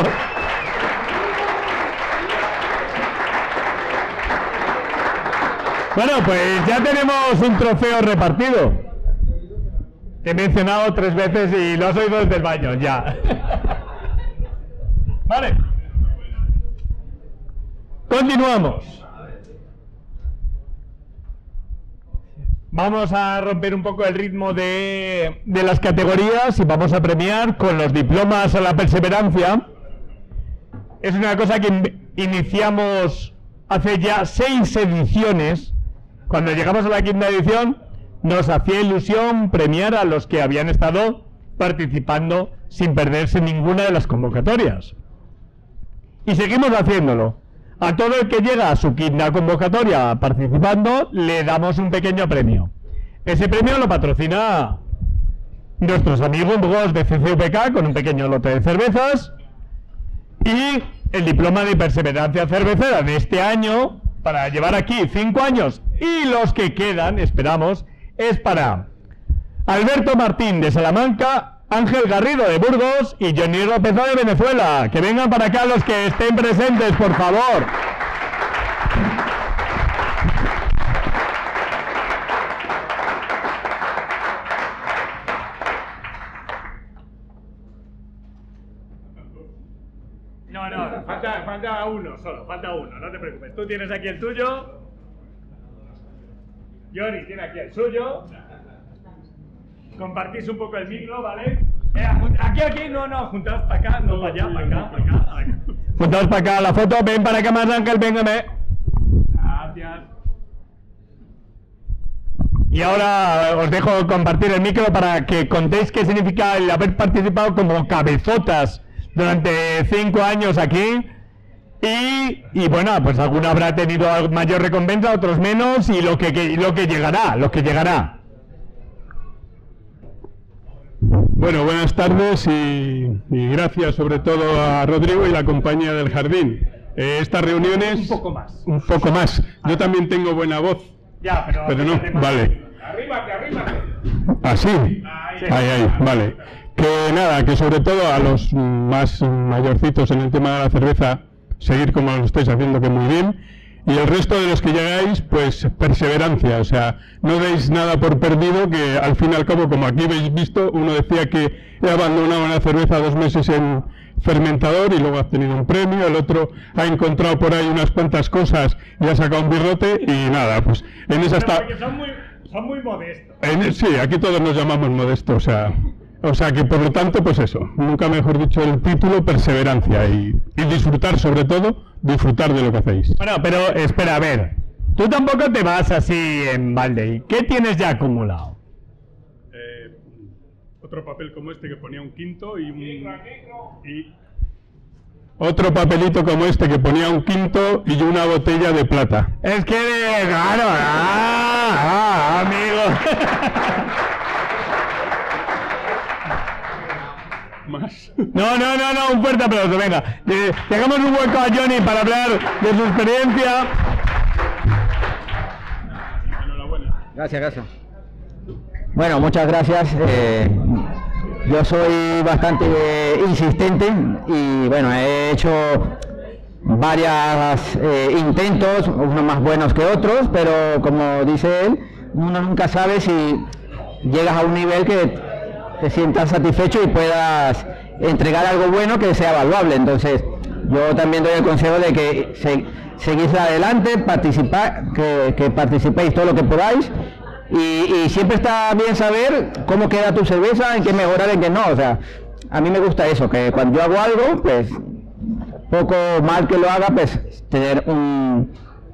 Bueno, pues ya tenemos un trofeo repartido. Te he mencionado 3 veces y lo has oído desde el baño, ya. Vale. Continuamos. Vamos a romper un poco el ritmo de las categorías y vamos a premiar con los diplomas a la perseverancia. Es una cosa que iniciamos hace ya 6 ediciones. Cuando llegamos a la 5ª edición, nos hacía ilusión premiar a los que habían estado participando sin perderse ninguna de las convocatorias. Y seguimos haciéndolo. A todo el que llega a su 5ª convocatoria participando, le damos un pequeño premio. Ese premio lo patrocina nuestros amigos de CCVK con un pequeño lote de cervezas y el diploma de perseverancia cervecera de este año, para llevar aquí 5 años, y los que quedan, esperamos, es para Alberto Martín de Salamanca, Ángel Garrido de Burgos y Johnny López de Venezuela. Que vengan para acá los que estén presentes, por favor. No, falta uno solo, no te preocupes. Tú tienes aquí el tuyo. Johnny tiene aquí el suyo. Compartís un poco el micro, ¿vale? Aquí, no, juntaos para acá, no para allá, para acá. Juntaos para acá la foto, ven para acá más, Ángel, véngame. Gracias. Y ahora os dejo compartir el micro para que contéis qué significa el haber participado como cabezotas durante 5 años aquí. Y bueno, pues alguno habrá tenido mayor recompensa, otros menos, y lo que llegará. Bueno, buenas tardes y gracias sobre todo a Rodrigo y la compañía del jardín. Estas reuniones... Un poco más. Yo también tengo buena voz. Ya, pero no, vale. Arrímate. ¿Ah, sí? Ahí, vale. Que nada, que sobre todo a los más mayorcitos en el tema de la cerveza, seguir como lo estáis haciendo, que muy bien. Y el resto de los que llegáis, pues perseverancia, o sea, no deis nada por perdido, que al fin y al cabo, como aquí habéis visto, uno decía que he abandonado una cerveza 2 meses en fermentador y luego ha obtenido un premio, el otro ha encontrado por ahí unas cuantas cosas y ha sacado un birrote y nada, pues en esa está... Porque son muy modestos. Sí, aquí todos nos llamamos modestos, o sea que por lo tanto, pues eso, nunca mejor dicho el título, perseverancia y disfrutar, sobre todo, disfrutar de lo que hacéis. Bueno, pero espera, a ver, tú tampoco te vas así en balde. ¿Qué tienes ya acumulado? otro papel como este que ponía un quinto otro papelito como este que ponía un quinto y una botella de plata. Es que, claro, amigo. Más. No, un fuerte aplauso, venga. Dejamos un hueco a Johnny para hablar de su experiencia. Enhorabuena. Gracias. Bueno, muchas gracias. Yo soy bastante insistente y bueno, he hecho varios intentos, unos más buenos que otros, pero como dice él, uno nunca sabe si llegas a un nivel que te sientas satisfecho y puedas entregar algo bueno que sea valuable. Entonces, yo también doy el consejo de que seguís adelante, que participéis todo lo que podáis. Y siempre está bien saber cómo queda tu cerveza, en qué mejorar, en qué no. O sea, a mí me gusta eso, que cuando yo hago algo, pues, poco mal que lo haga, pues, tener un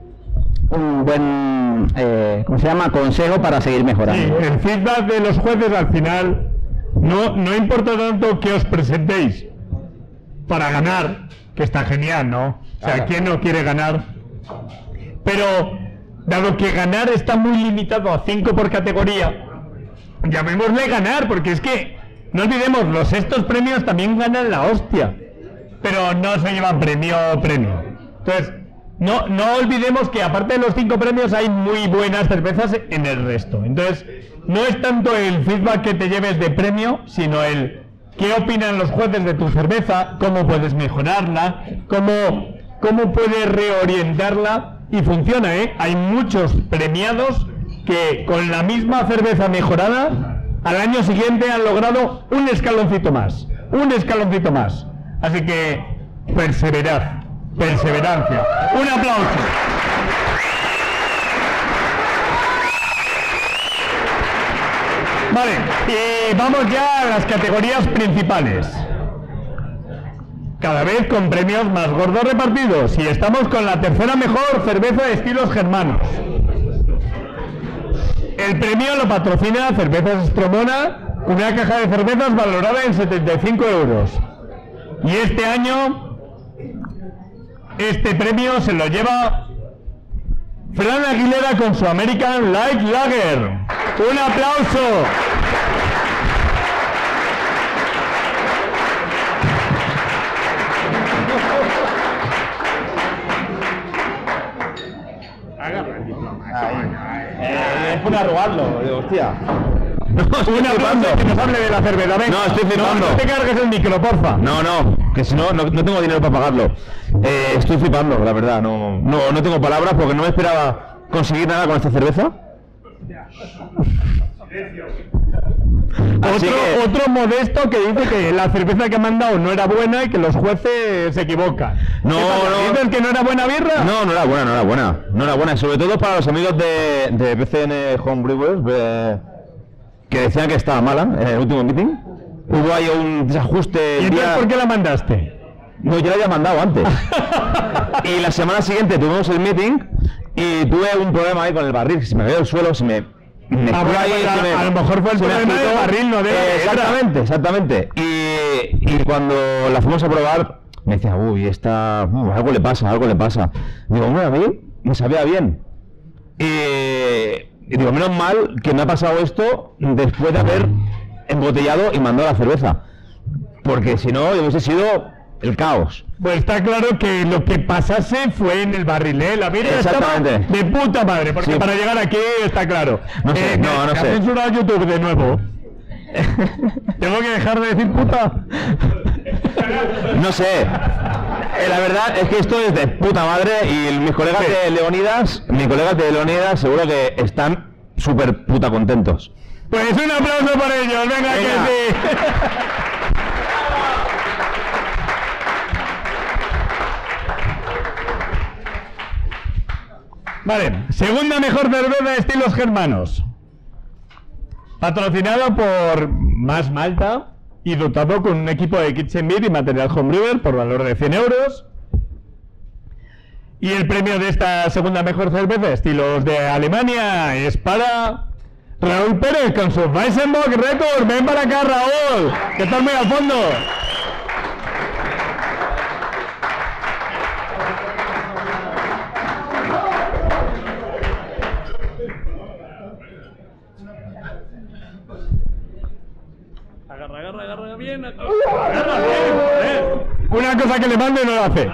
buen, consejo para seguir mejorando. Sí, el feedback de los jueces al final no importa tanto que os presentéis para ganar, que está genial, ¿no? O sea, ¿quién no quiere ganar? Pero dado que ganar está muy limitado a 5 por categoría, llamémosle ganar, porque es que, no olvidemos, estos premios también ganan la hostia, pero no se llevan premio. Entonces, no olvidemos que aparte de los 5 premios hay muy buenas cervezas en el resto. Entonces, no es tanto el feedback que te lleves de premio, sino el qué opinan los jueces de tu cerveza, cómo puedes mejorarla, cómo puedes reorientarla. Y funciona, ¿eh? Hay muchos premiados que con la misma cerveza mejorada al año siguiente han logrado un escaloncito más. Así que perseverancia. Un aplauso. Vale, y vamos ya a las categorías principales. Cada vez con premios más gordos repartidos. Y estamos con la tercera mejor cerveza de estilos germanos. El premio lo patrocina Cervezas Estromona, una caja de cervezas valorada en 75 euros. Y este año, este premio se lo lleva Fran Aguilera con su American Light Lager. ¡Un aplauso! Es por arrogarlo, digo, hostia. No, un aplauso que nos hable de la cerveza. Venga. No, estoy flipando. No te cargues el micro, porfa. No, que si no tengo dinero para pagarlo. Estoy flipando, la verdad. No tengo palabras porque no me esperaba conseguir nada con esta cerveza. Otro modesto que dice que la cerveza que ha mandado no era buena y que los jueces se equivocan. ¿Dices que no era buena birra? No era buena. Sobre todo para los amigos de PCN Homebrewers, que decían que estaba mala en el último meeting. Hubo ahí un desajuste. ¿Y entonces por qué la mandaste? No, yo la había mandado antes. Y la semana siguiente tuvimos el meeting y tuve un problema ahí con el barril, que se me cayó el suelo, a lo mejor fue el problema del barril, no de la exactamente. Y cuando la fuimos a probar, me decía, algo le pasa. Digo, hombre, a mí me sabía bien. Y digo, menos mal que me ha pasado esto después de haber embotellado y mandado la cerveza. Porque si no, hubiese sido el caos. Pues está claro que lo que pasase fue en el barril, ¿eh? La birra estaba de puta madre, porque para llegar aquí está claro. No sé. ¿Ha censurado YouTube de nuevo? ¿Tengo que dejar de decir puta? No sé. La verdad es que esto es de puta madre y mis colegas de Leonidas seguro que están súper puta contentos. Pues un aplauso por ellos, venga. Que sí. Vale, segunda mejor cerveza de estilos germanos. Patrocinado por Más Malta y dotado con un equipo de Kitchen Beer y material homebrewer por valor de 100 euros. Y el premio de esta segunda mejor cerveza de estilos de Alemania es para Raúl Pérez con su Weissenbock Record. Ven para acá, Raúl, que estás muy al fondo. Agarra bien. Agarra bien. Una cosa que le mande no lo hace.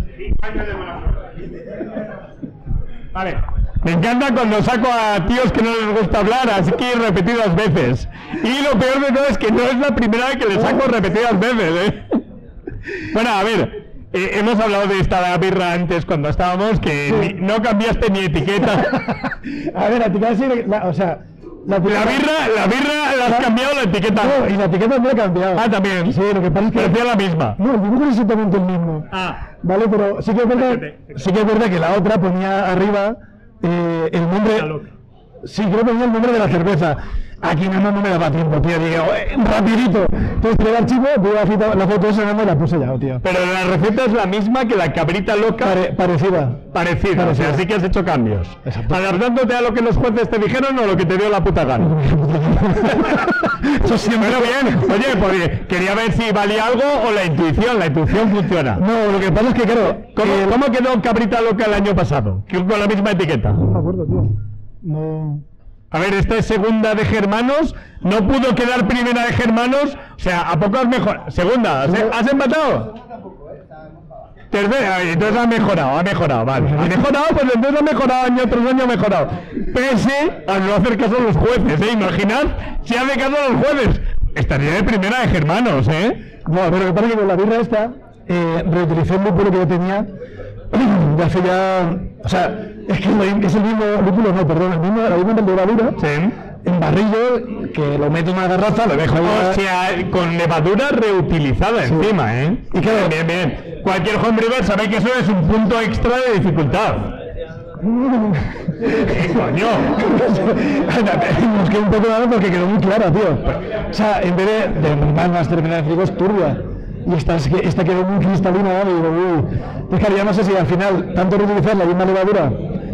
Vale. Me encanta cuando saco a tíos que no les gusta hablar, así que repetidas veces. Y lo peor de todo es que no es la primera vez que le saco repetidas veces, Bueno, a ver, hemos hablado de esta birra antes cuando estábamos, que no cambiaste ni etiqueta. A ver, la etiqueta o sea... La birra la has cambiado, la etiqueta. No, y la etiqueta no la he cambiado. Ah, también. Sí, lo que pasa es que... Parecía la misma. No, el dibujo es exactamente el mismo. Vale, pero sí que es verdad que la otra ponía arriba el nombre... Sí, creo que ponía el nombre de la cerveza. Aquí no me daba tiempo, tío. Digo, rapidito. Entonces tiré el archivo, vi la foto esa y la puse ya, tío. Pero la receta es la misma que la cabrita loca. Parecida. O sea, sí que has hecho cambios. Exacto. ¿Adaptándote a lo que los jueces te dijeron o lo que te dio la puta gana? Eso siempre. Bueno, bien. Oye, pues quería ver si valía algo o la intuición funciona. No, lo que pasa es que, claro... ¿Cómo quedó cabrita loca el año pasado? Con la misma etiqueta. No me acuerdo, tío. No... A ver, esta es segunda de Germanos, no pudo quedar primera de Germanos, o sea, ¿a poco has mejorado? Segunda, ¿has empatado? Tercera, entonces ha mejorado, vale. Ha mejorado, pues entonces ha mejorado año tras año, ha mejorado. Pese a no hacer caso a los jueces, Imaginad si hace caso a los jueces. Estaría de primera de Germanos, No, pero lo que pasa es que con la birra esta, reutilicé el lúpulo que yo tenía de hace ya... O sea, es que es el mismo lúpulo, no, perdón, la misma levadura, en barrillo, que lo meto en una garrafa, lo dejo ahí. O sea, con levadura reutilizada encima, Y claro, bien. Cualquier homebrewer sabe que eso es un punto extra de dificultad. ¡Coño! Busqué un poco de algo porque quedó muy clara, tío. O sea, en vez de más terminar de es turbia. Y esta quedó muy cristalina, y digo, uy. Es que ya no sé si al final, tanto reutilizar la misma levadura,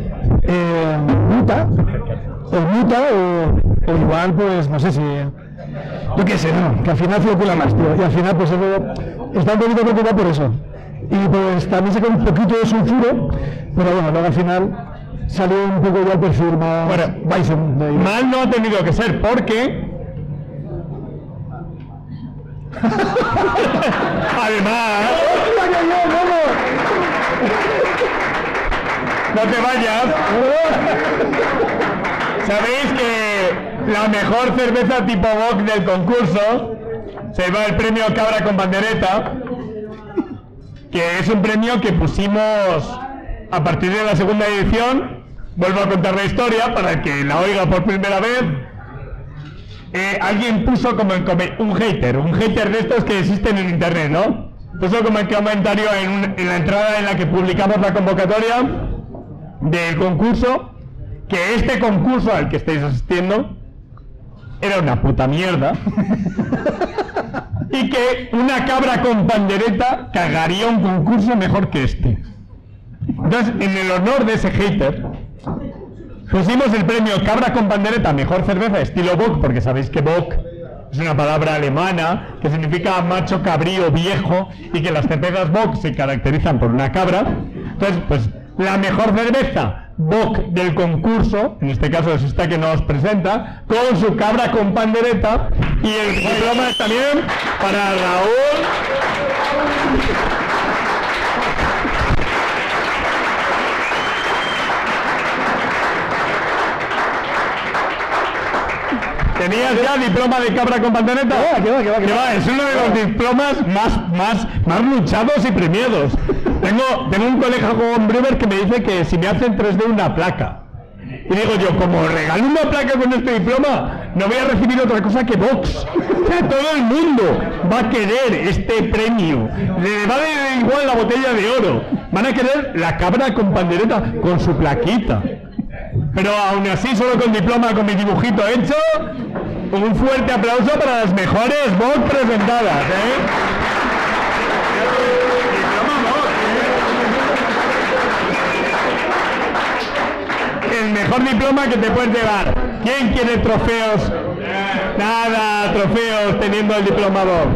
muta o igual, pues, no sé si... Yo qué sé, no, que al final flocula más, tío. Y al final, pues, está un poquito preocupado por eso. Y pues también saca un poquito de sulfuro, pero bueno, luego al final salió un poco ya el perfil más... Bueno, Weizen. Mal no ha tenido que ser, porque... Además... No te vayas. Sabéis que la mejor cerveza tipo Bock del concurso se lleva el premio Cabra con Pandereta, que es un premio que pusimos a partir de la segunda edición. Vuelvo a contar la historia para el que la oiga por primera vez. Alguien puso como un hater de estos que existen en internet, ¿no? Puso como el comentario en la entrada en la que publicamos la convocatoria del concurso, que este concurso al que estáis asistiendo era una puta mierda y que una cabra con pandereta cagaría un concurso mejor que este. Entonces, en el honor de ese hater, pusimos el premio Cabra con Pandereta, mejor cerveza estilo Bock, porque sabéis que Bock es una palabra alemana que significa macho cabrío viejo y que las cervezas Bock se caracterizan por una cabra. Entonces, pues la mejor cerveza Bock del concurso, en este caso es esta que nos presenta, con su Cabra con Pandereta, y el diploma es también para Raúl. ¿Tenías ya diploma de Cabra con Pandereta? ¿Qué va? Es uno de los diplomas más luchados y premiados. Tengo un colega homebrewer que me dice que si me hacen 3D una placa. Y digo yo, como regalo una placa con este diploma, no voy a recibir otra cosa que Vox. Todo el mundo va a querer este premio. Le va a dar igual la botella de oro. Van a querer la Cabra con Pandereta con su plaquita. Pero aún así, solo con diploma, con mi dibujito hecho, un fuerte aplauso para las mejores Bock presentadas, El mejor diploma que te puedes llevar. ¿Quién quiere trofeos? Nada, trofeos teniendo el diplomado.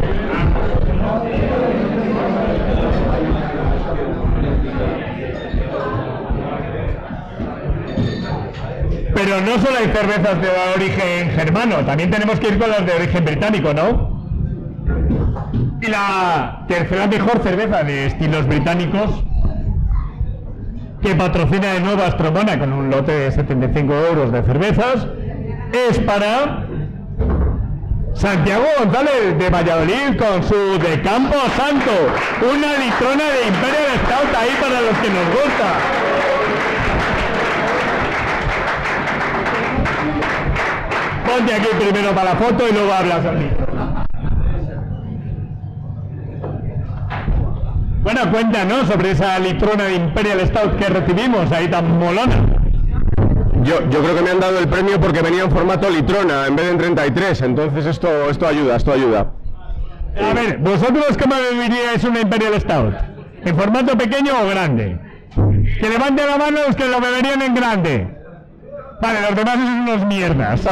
Pero no solo hay cervezas de origen germano, también tenemos que ir con las de origen británico, ¿no? Y la tercera mejor cerveza de estilos británicos que patrocina de nuevo Astromona con un lote de 75 euros de cervezas es para Santiago González de Valladolid con su de Campo Santo, una litrona de Imperial Stout ahí para los que nos gusta. Ponte aquí primero para la foto y luego hablas a mí. Bueno, cuéntanos sobre esa litrona de Imperial Stout que recibimos ahí tan molona. Yo creo que me han dado el premio porque venía en formato litrona en vez de en 33, entonces esto ayuda. A ver, ¿vosotros cómo beberíais una Imperial Stout? ¿En formato pequeño o grande? Que levanten la mano los que lo beberían en grande. Vale, los demás son unos mierdas.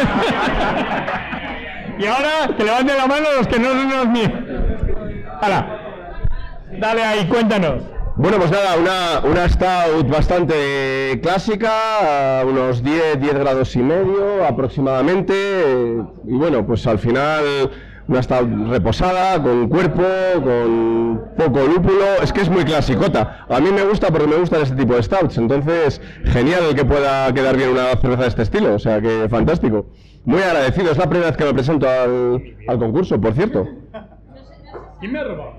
Y ahora que levanten la mano los que no son unos mierdas. ¡Hala! Dale ahí, cuéntanos. Bueno, pues nada, una stout bastante clásica, a unos 10 grados y medio aproximadamente, y bueno, pues al final una stout reposada, con cuerpo, con poco lúpulo, es que es muy clasicota. A mí me gusta porque me gustan este tipo de stouts, entonces genial el que pueda quedar bien una cerveza de este estilo, o sea que fantástico. Muy agradecido, es la primera vez que me presento al concurso, por cierto. ¿Quién me ha robado?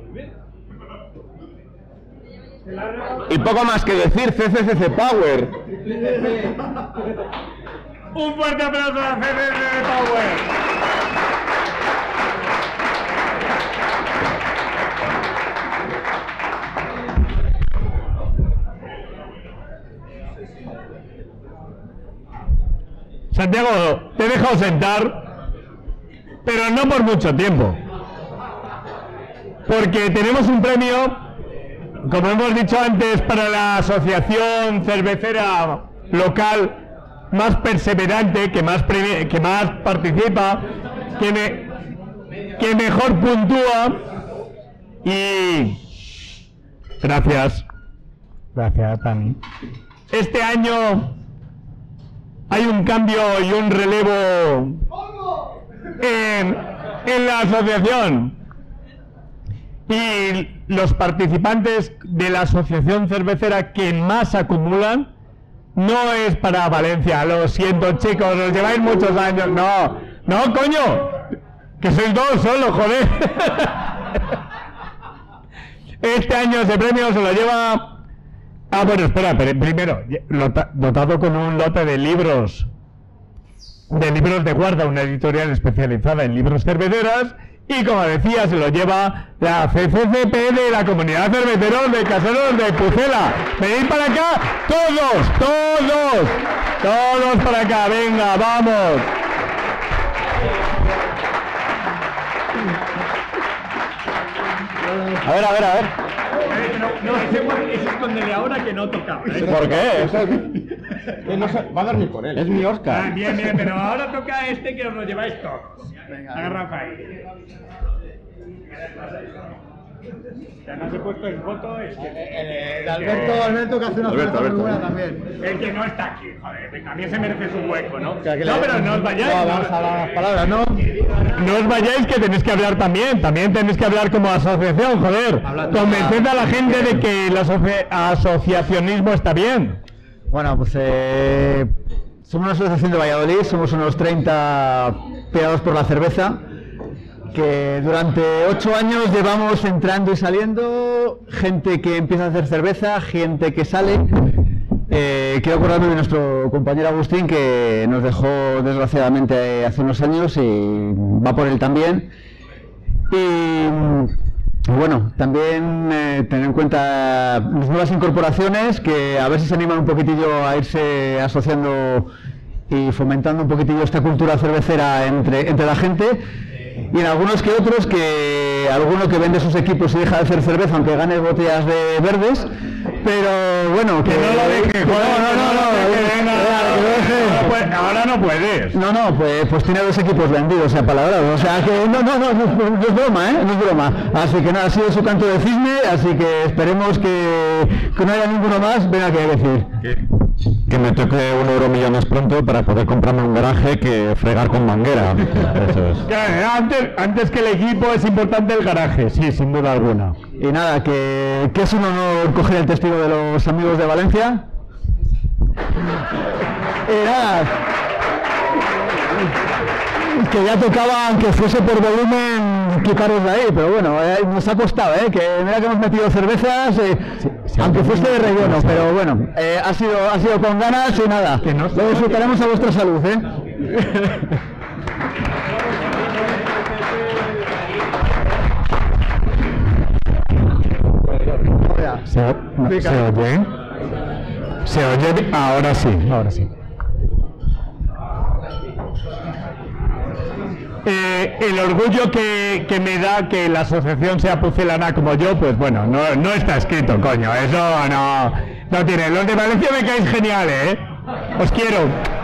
Y poco más que decir, CCCC Power. Un fuerte aplauso a CCCC Power. Santiago, te he dejado sentar, pero no por mucho tiempo, porque tenemos un premio, como hemos dicho antes, para la asociación cervecera local más perseverante, que más participa, que mejor puntúa. Y gracias Tani. Este año hay un cambio y un relevo en la asociación. Y los participantes de la asociación cervecera que más acumulan no es para Valencia. Lo siento, chicos, os lleváis muchos años. No, coño, que sois dos solo, joder. Este año ese premio se lo lleva... Ah, bueno, espera, pero primero, dotado con un lote de libros de Guarda, una editorial especializada en libros cerveceras. Y como decía, se lo lleva la CCCP de la Comunidad Cerveceros de Caseros de Pucela. Venid para acá, todos para acá, venga, vamos. A ver. No, ese escóndele ahora que no tocaba. ¿Por qué? Va a dormir con él, es mi Oscar. Bien, pero ahora toca este que os lo lleváis todos. Venga, agarra ahí. Ya no se he puesto en foto, es que... Alberto que hace una foto muy buena también. El que no está aquí, joder, también se merece su hueco, ¿no? No, pero no os vayáis. Vamos a las palabras, ¿no? No os vayáis, que tenéis que hablar también tenéis que hablar como asociación, joder. Convenced a la gente de que el asociacionismo está bien. Bueno, pues somos una asociación de Valladolid, somos unos 30 pegados por la cerveza, que durante 8 años llevamos entrando y saliendo, gente que empieza a hacer cerveza, gente que sale. Quiero acordarme de nuestro compañero Agustín, que nos dejó desgraciadamente hace unos años, y va por él también. Y bueno, también tener en cuenta las nuevas incorporaciones, que a ver si se animan un poquitillo a irse asociando y fomentando un poquitillo esta cultura cervecera entre la gente. Y en algunos que otros, que alguno que vende sus equipos y deja de hacer cerveza aunque gane botellas de verdes, pero bueno, que no lo deje, joder, no lo deje. ahora no puedes. No, pues tiene 2 equipos vendidos, apalabrados. O sea que no es broma, ¿eh? No es broma. Así que nada, ha sido su canto de cisne, así que esperemos que no haya ninguno más. Venga, ¿qué decir? Que me toque 1 euro millones pronto para poder comprarme un garaje que fregar con manguera. Eso es. Antes que el equipo es importante el garaje, sí, sin duda alguna. Y nada, que es un honor coger el testigo de los amigos de Valencia. Y nada, que ya tocaba, aunque fuese por volumen, quitaros de ahí, pero bueno, nos ha costado, que mira que hemos metido cervezas, aunque fuese de relleno, pero bueno, ha sido con ganas y nada, lo disfrutaremos a vuestra salud, ¿Se oye? ¿Se oye? Ahora sí. El orgullo que me da que la asociación sea pucelana como yo, pues bueno, no está escrito, coño, eso no tiene. Los de Valencia me caéis geniales, os quiero.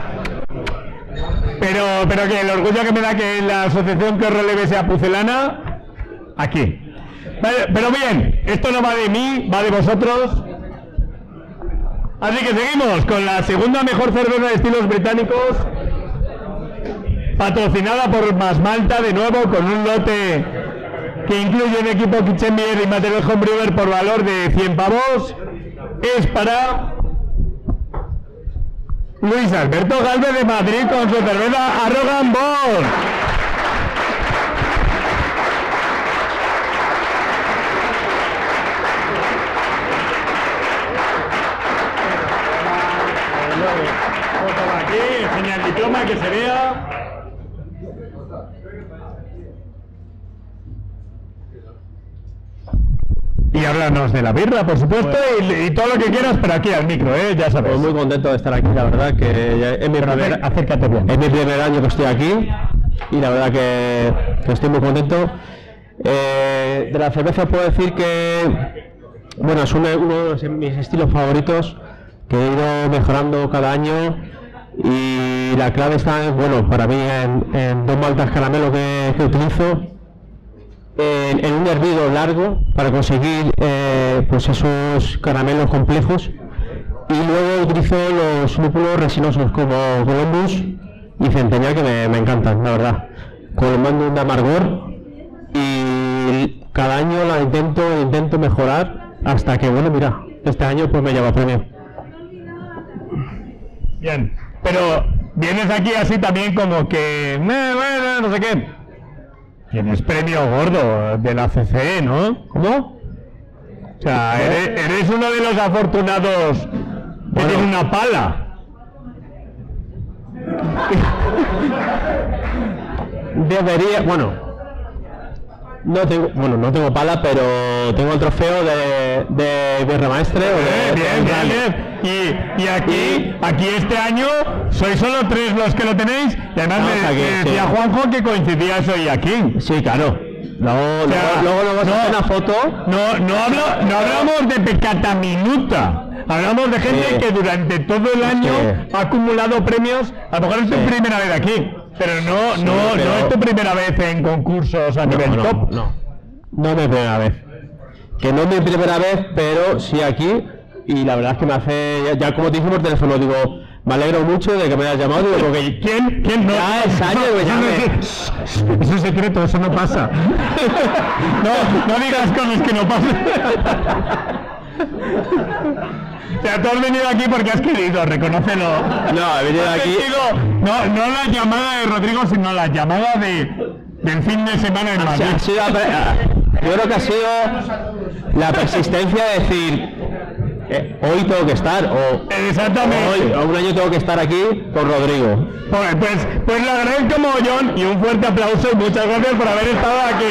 Pero que el orgullo que me da que la asociación que os releve sea pucelana, aquí. Vale, pero bien, esto no va de mí, va de vosotros. Así que seguimos con la segunda mejor cerveza de estilos británicos, patrocinada por Más Malta, de nuevo con un lote que incluye un equipo Kitchen Beer y material homebrewer por valor de 100 pavos. Es para Luis Alberto Galvez de Madrid con su cerveza Arrogant Boss. Aquí, enseña el diploma que se vea. Y háblanos de la birra, por supuesto, y todo lo que quieras, pero aquí al micro, ya sabes. Pues muy contento de estar aquí, la verdad, que es mi acércate bien. Es mi primer año que estoy aquí y la verdad que estoy muy contento. De la cerveza puedo decir que, bueno, es uno de mis estilos favoritos, que he ido mejorando cada año, y la clave está, bueno, para mí en 2 maltas caramelo que utilizo, en un hervido largo para conseguir pues esos caramelos complejos, y luego utilizo los lúpulos resinosos como Columbus y Centennial, que me encantan, la verdad, colmando un amargor, y cada año la intento mejorar hasta que, bueno, mira, este año pues me llevo a premio. Bien, pero vienes aquí así también como que no sé qué. Tienes premio gordo de la CCE, ¿no? ¿Cómo? O sea, eres uno de los afortunados que tiene una pala. Debería, no tengo pala, pero tengo el trofeo de Birra Maestre. Bien. Y aquí este año sois solo 3 los que lo tenéis, y además me decía Juanjo que coincidíais hoy aquí. Sí, claro. Luego nos vas a hacer una foto. No hablamos de pecata minuta. Hablamos de gente que durante todo el año ha acumulado premios. A lo mejor es tu primera vez aquí, pero no es tu primera vez en concursos a nivel top. No es mi primera vez. Que no es mi primera vez, pero sí aquí. Y la verdad es que me hace, ya como te dije por teléfono, digo, me alegro mucho de que me hayas llamado, digo, porque ¿quién no? Ya es año, eso es secreto, eso no pasa. no digas cosas que no pasan. O sea, tú has venido aquí porque has querido, reconócelo. No, he venido aquí. No la llamada de Rodrigo, sino la llamada del fin de semana en Madrid. Yo creo que ha sido la persistencia de decir, hoy tengo que estar, exactamente. Hoy, un año tengo que estar aquí con Rodrigo. Pues le agradezco mogollón y un fuerte aplauso y muchas gracias por haber estado aquí,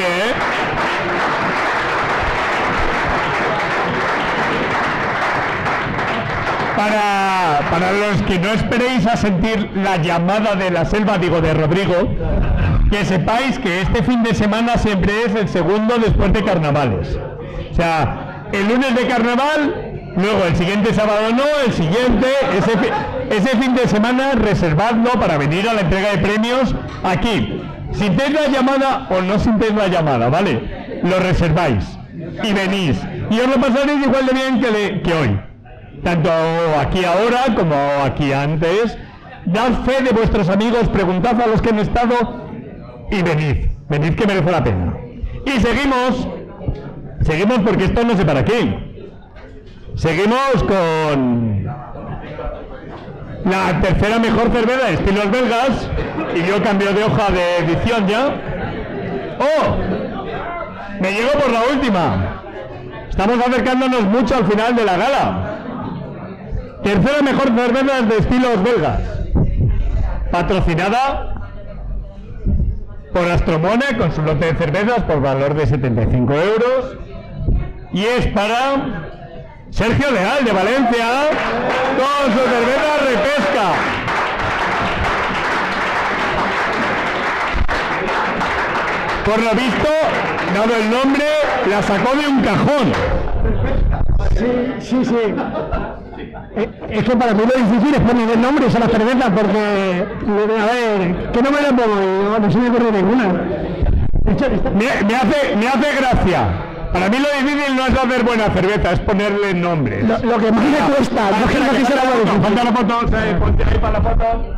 Para los que no esperéis a sentir la llamada de la selva, digo de Rodrigo, que sepáis que este fin de semana siempre es el segundo después de carnavales. O sea, el lunes de carnaval Luego, el siguiente sábado no, el siguiente, ese fin de semana reservadlo para venir a la entrega de premios aquí. Sintéis la llamada o no sintéis la llamada, ¿vale? Lo reserváis y venís. Y os lo pasaréis igual de bien que hoy. Tanto aquí ahora como aquí antes. Dad fe de vuestros amigos, preguntad a los que han estado y venid que merece la pena. Y seguimos porque esto no se para aquí. Seguimos con la tercera mejor cerveza de estilos belgas y yo cambio de hoja de edición ya. ¡Oh! Me llego por la última. Estamos acercándonos mucho al final de la gala. Tercera mejor cerveza de estilos belgas. Patrocinada por Astromona con su lote de cervezas por valor de 75 euros. Y es para Sergio Leal de Valencia con su cerveza Repesca. Por lo visto, dado el nombre, la sacó de un cajón. Sí. Es que para mí lo difícil es poner nombres a las cervezas porque, a ver, ¿qué nombre le pongo? No se me ocurre ninguna. Me hace gracia. Para mí lo difícil no es hacer buena cerveza, es ponerle nombre. Lo que más me cuesta, no es que será lo difícil. Falta la foto, ponte ahí para la foto.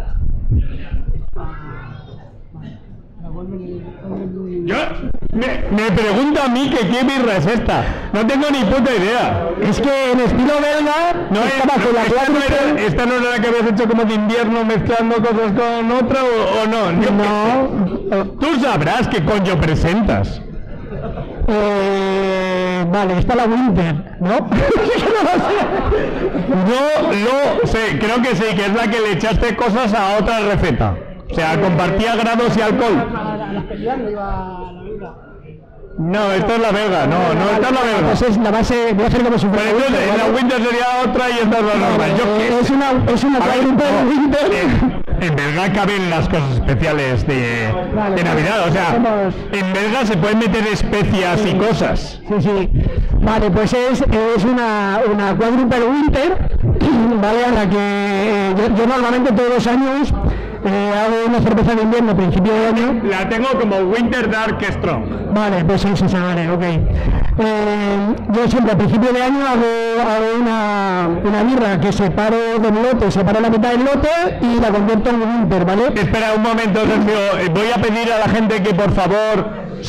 Yo, me pregunta a mí que qué birra es esta. No tengo ni puta idea. Es que en estilo belga no esta no era la que habías hecho como de invierno mezclando cosas con otra o no. No. Tú sabrás qué coño presentas. Vale, está la Winter, ¿no? Yo lo sé, creo que sí, que es la que le echaste cosas a otra receta. O sea, compartía grados y alcohol. No, esta es la belga, no, esta es la belga. Pues es la base, voy a hacer como si fuera la Winter sería otra y esta es la normal. Es una Winter. En belga caben las cosas especiales de Navidad, o sea, en belga se pueden meter especias y cosas. Sí. Vale, pues es una Quadruple Winter, ¿vale? A la que yo normalmente todos los años hago una cerveza de invierno a principio de año. La tengo como Winter Dark Strong. Vale, pues es esa, vale, ok. Yo siempre a principio de año hago una birra que separo del lote, separo la mitad del lote y la convierto en Winter, ¿vale? Espera un momento, Sergio. Voy a pedir a la gente que por favor...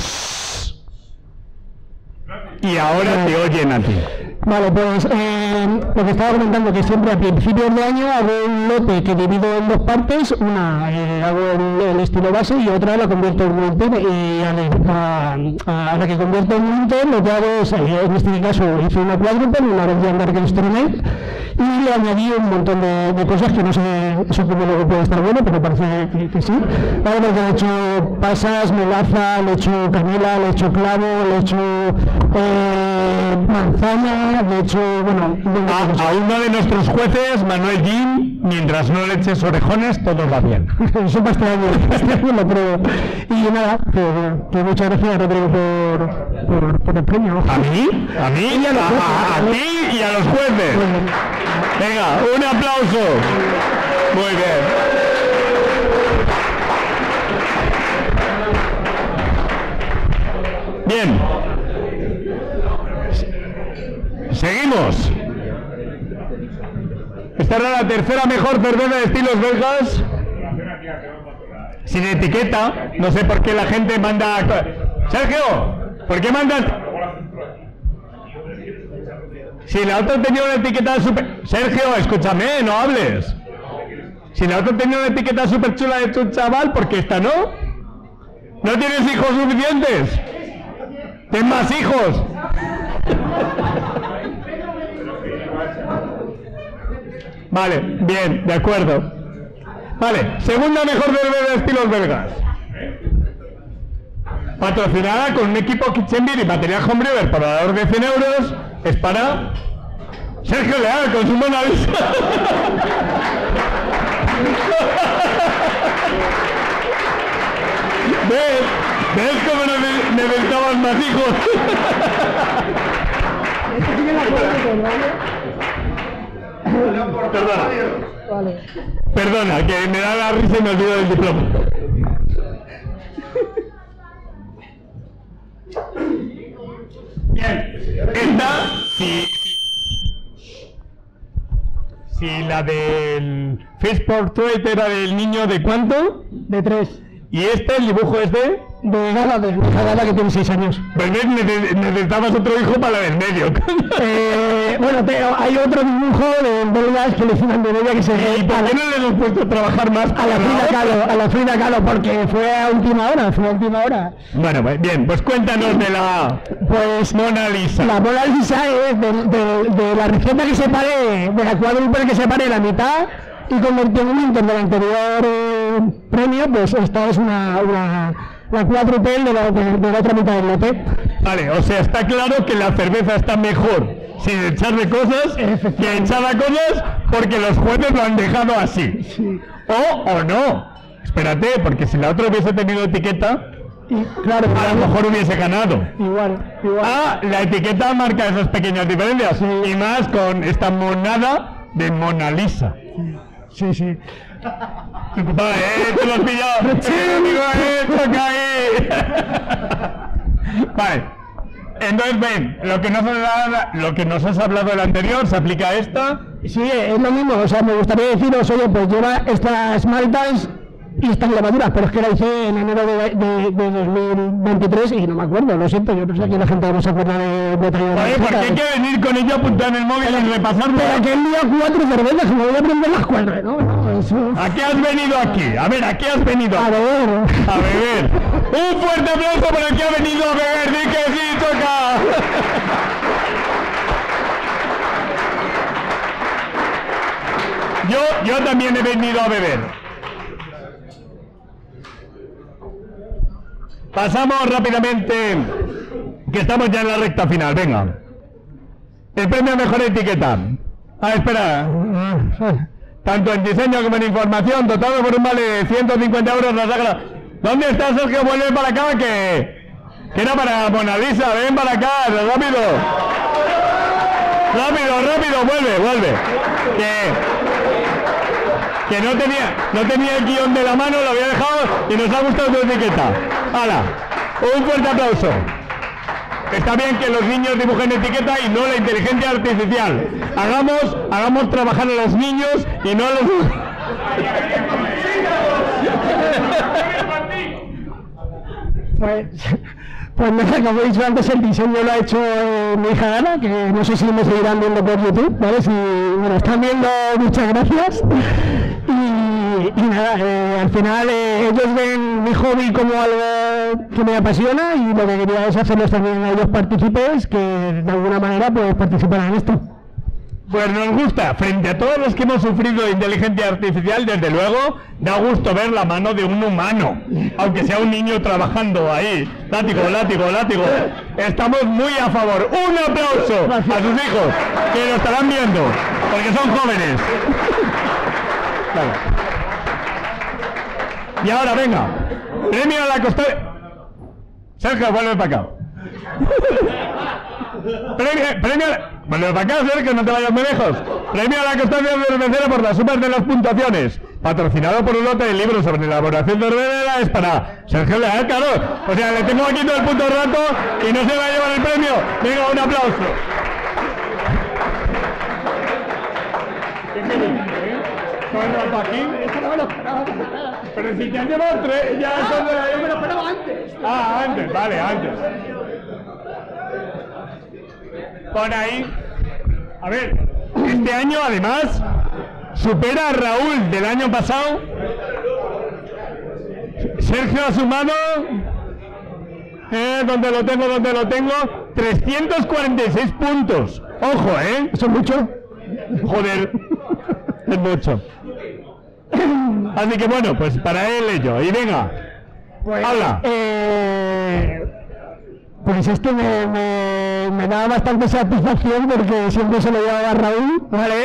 Y ahora te oyen a ti. Vale, pues lo que estaba comentando, que siempre a principios de año hago un lote que divido en dos partes, una hago el estilo base y otra la convierto en Winter, y a la que convierto en Winter lo que hago es, en este caso hice una Quadruple, una Belgian Dark Strong, y le añadí un montón de cosas que no sé, eso como luego puede estar bueno, pero parece que sí. Vale, porque le he hecho pasas, melaza, le he hecho canela, le he hecho clavo, le he hecho manzana, de hecho, bueno... A uno de nuestros jueces, Manuel Jim, mientras no le eches orejones, todo va bien. Eso para este año lo pruebo. Y nada, que muchas gracias, Rodrigo, por el premio. ¿A mí? ¿A mí? Y a los jueces, a ti y a los jueces. Venga, un aplauso. Muy bien. Bien. Seguimos. Esta era la tercera mejor cerveza de estilos belgas. Sin etiqueta. No sé por qué la gente manda... Sergio, ¿por qué mandas...? Si la otra tenía una etiqueta super... Sergio, escúchame, no hables. Si la otra tenía una etiqueta súper chula de tu chaval, ¿por qué esta no? ¿No tienes hijos suficientes? ¡Ten más hijos! Vale, bien, de acuerdo. Vale, segunda mejor cerveza de estilos belgas. Patrocinada con un equipo Kitchen Beer y batería Homebrewer por valor de 100 euros. Es para Sergio Leal con su Mona Lisa. ¿Ves cómo necesitaban más hijos? Perdona. Vale. Perdona, que me da la risa y me olvido del diploma. Bien, esta, si la del Face Portrait era del niño de ¿cuánto? De 3. ¿Y este, el dibujo es de? De Gala, de mi hija Gala, que tiene 6 años. Pues necesitabas otro hijo para la del medio. Bueno, hay otro dibujo de Belgas que le hicieron de media que se... ¿Y por qué no le hemos puesto a trabajar más? A la Frida Kahlo, porque fue a última hora, Bueno, bien, pues cuéntanos de la Mona Lisa. La Mona Lisa es de la receta que separe, de la cuádruple que separe la mitad y convirtió en un Inter del anterior premio, pues esta es la cuádruple de la otra mitad del lote. Vale, o sea, está claro que la cerveza está mejor sin echarle cosas que echada cosas porque los jueces lo han dejado así. Sí. O no. Espérate, porque si la otra hubiese tenido etiqueta, claro, a lo mejor hubiese ganado. Igual. Ah, la etiqueta marca esas pequeñas diferencias. Sí. Y más con esta monada de Mona Lisa. Sí. Vale, te lo has pillado. Sí, amigo, toca ahí. Vale. Entonces, ven, lo que nos has hablado del anterior, ¿se aplica a esta? Sí, es lo mismo. O sea, me gustaría deciros, oye, pues lleva estas maltas y estas levaduras, pero es que la hice en enero de 2023 y no me acuerdo, lo siento, yo no sé si la gente no se acuerda de detalle. Oye, ¿por qué hay que venir con ello apuntado en el móvil y repasarlo? Pero que el día 4 cervezas, que me voy a aprender las 4, ¿no? Eso... ¿A qué has venido aquí? A ver, ¿a qué has venido? A beber. A beber. Un fuerte aplauso para el que ha venido a beber. ¡Di que sí, toca! Yo también he venido a beber. Pasamos rápidamente, que estamos ya en la recta final, venga. El premio a mejor etiqueta. Espera. Tanto en diseño como en información, dotado por un vale de 150 euros la sagra. ¿Dónde está Sergio? Vuelve para acá, que era para Mona Lisa. Ven para acá, rápido. Rápido, vuelve. Que no tenía el guión de la mano, lo había dejado y nos ha gustado tu etiqueta. ¡Hala! Un fuerte aplauso. Está bien que los niños dibujen etiqueta y no la inteligencia artificial. Hagamos trabajar a los niños y no a los... Pues nada, como he dicho antes, el diseño lo ha hecho mi hija Gana, que no sé si me seguirán viendo por YouTube, ¿vale? Si me lo están viendo, muchas gracias. Y nada, al final ellos ven mi hobby como algo que me apasiona y lo que quería es hacerlos también a ellos partícipes, que de alguna manera pues participarán en esto. Pues nos gusta, frente a todos los que hemos sufrido de inteligencia artificial, desde luego, da gusto ver la mano de un humano, aunque sea un niño trabajando ahí. Látigo. Estamos muy a favor. Un aplauso a sus hijos, que lo estarán viendo, porque son jóvenes. Y ahora, venga, premio a la costa... Sergio, vuelve para acá. Premio Vuelve para acá, Sergio, no te vayas muy lejos. Premio a la constancia cervecera por las sumas de las puntuaciones. Patrocinado por un lote de libros sobre elaboración cervecera es para Sergio Leal, claro. O sea, le tengo aquí todo el puto rato y no se va a llevar el premio. Venga, un aplauso. ¿Qué quieres? ¿Todo el rato aquí? Pero si te han llevado tres, ya son de... Yo me lo esperaba antes. Ah, antes, vale, antes. Pon ahí. A ver, este año además supera a Raúl del año pasado. Sergio ha sumado, donde lo tengo, 346 puntos. Ojo, ¿eso es mucho? Joder, es mucho. Así que bueno, pues para él ello. Y venga, pues, habla. Pues es que me da bastante satisfacción porque siempre se lo llevaba a Raúl, ¿vale?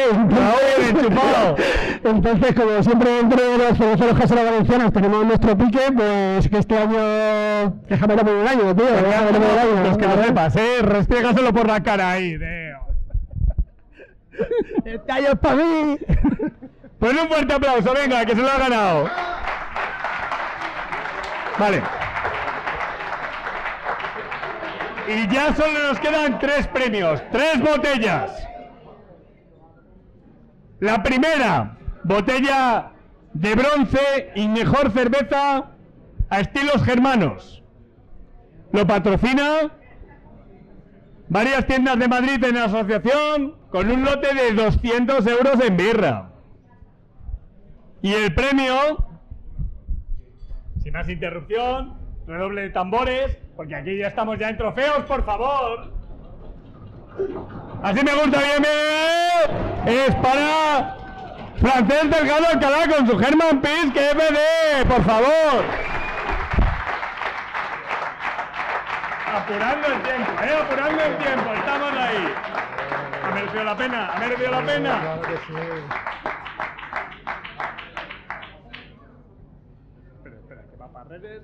Entonces, como siempre dentro de los cerveceros caseros valencianos tenemos nuestro pique, pues que este año... Déjamelo por un año, tío. Pues que lo sepas, restrígaselo por la cara ahí, tío. Este año es para mí. Pues un fuerte aplauso, venga, que se lo ha ganado. Vale. Y ya solo nos quedan 3 premios, 3 botellas. La primera, botella de bronce y mejor cerveza a estilos germanos. Lo patrocina varias tiendas de Madrid en asociación con un lote de 200 euros en birra. Y el premio, sin más interrupción, redoble de tambores, porque aquí ya estamos ya en trofeos, por favor. Así me gusta bien, es para Francés Delgado Alcalá con su German Pisk FD, por favor. Apurando el tiempo, apurando el tiempo, estamos ahí. Ha merecido la pena, ha merecido la pena. Claro que sí. Espera, que va para redes.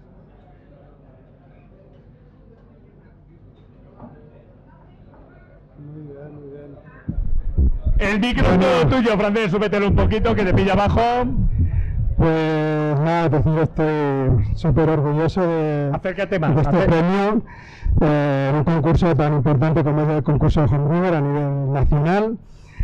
Muy bien, muy bien. El micrófono tuyo, Francés, súbetelo un poquito, que te pilla abajo. Pues nada, decir, estoy súper orgulloso de este premio, un concurso tan importante como es el concurso de Homebrewer a nivel nacional.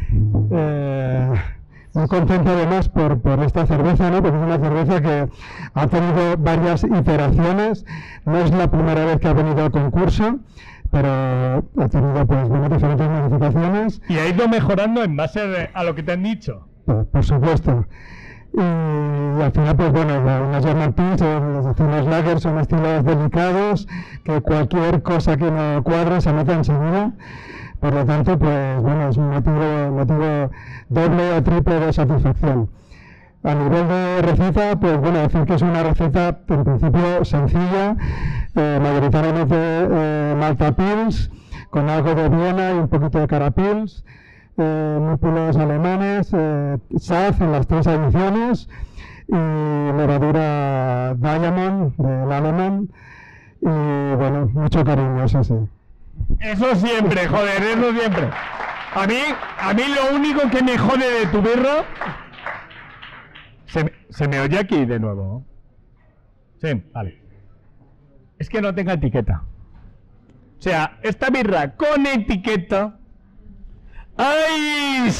Muy contento además por esta cerveza, ¿no? Porque es una cerveza que ha tenido varias iteraciones, no es la primera vez que ha venido al concurso, pero ha tenido pues diferentes modificaciones. Y ha ido mejorando en base a lo que te han dicho. Por supuesto. Y al final, pues bueno, las German Pisk, los estilos lager son estilos delicados, que cualquier cosa que no cuadre se nota enseguida. Por lo tanto, pues bueno, es un motivo doble o triple de satisfacción. A nivel de receta, pues bueno, decir que es una receta en principio sencilla, mayoritariamente Malta Pils, con algo de Viena y un poquito de Cara Pils, lúpulos alemanes, Saz en las 3 ediciones y levadura Diamond del alemán y bueno, mucho cariño, eso sí. Eso siempre, joder, eso siempre. A mí lo único que me jode de tu birra... ¿Se me oye aquí de nuevo? Sí, vale. Es que no tenga etiqueta. O sea, esta birra con etiqueta... ¡Ay!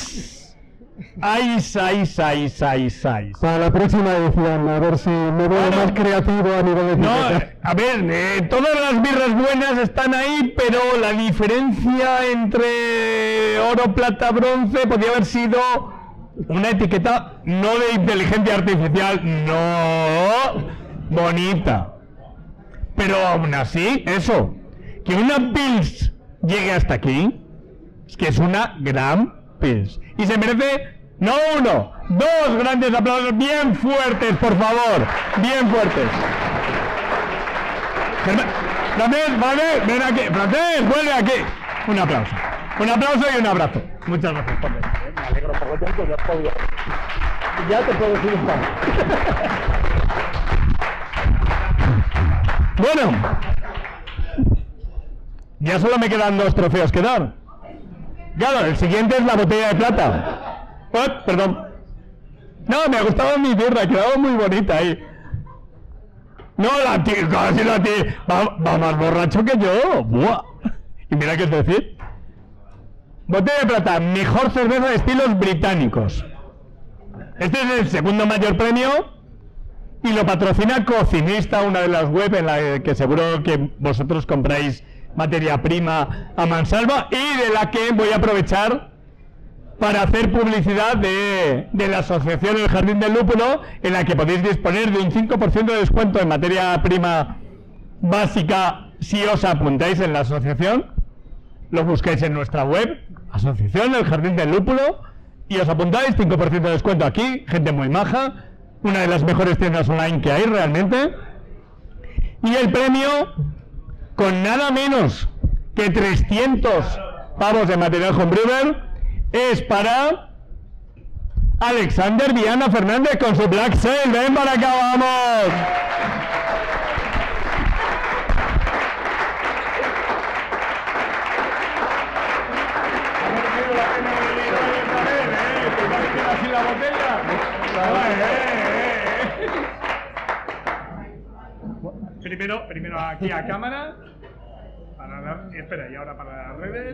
¡Ay! Para la próxima edición, a ver si me veo más creativo a nivel de etiqueta. No, a ver, todas las birras buenas están ahí, pero la diferencia entre oro, plata, bronce podría haber sido una etiqueta no de inteligencia artificial, no bonita. Pero aún así, eso, que una Pils llegue hasta aquí, es que es una gran Pils. Y se merece, no uno, 2 grandes aplausos bien fuertes, por favor, bien fuertes. Francés, vale, ven aquí. Francés, vuelve aquí. Un aplauso y un abrazo. Muchas gracias por venir. Me alegro por lo que has podido. Ya te puedo decir un pan. Bueno, ya solo me quedan 2 trofeos que dar. Claro, el siguiente es la botella de plata. Perdón. No, me ha gustado mi birra, quedaba muy bonita ahí. No, la tía, casi la tía. Va más borracho que yo. Buah. Y mira qué es decir. Botella de plata, mejor cerveza de estilos británicos. Este es el segundo mayor premio y lo patrocina Cocinista, una de las web en la que seguro que vosotros compráis materia prima a mansalva y de la que voy a aprovechar para hacer publicidad de la asociación El Jardín del Lúpulo, en la que podéis disponer de un 5% de descuento en materia prima básica si os apuntáis en la asociación. Lo buscáis en nuestra web, Asociación El Jardín del Lúpulo, y os apuntáis, 5% de descuento aquí, gente muy maja, una de las mejores tiendas online que hay realmente. Y el premio, con nada menos que 300 pavos de material Homebrewer, es para Alexander Viana Fernández con su Black Sail. ¡Ven para acá, vamos! en la botella. Primero aquí a cámara. Espera, y ahora para las redes.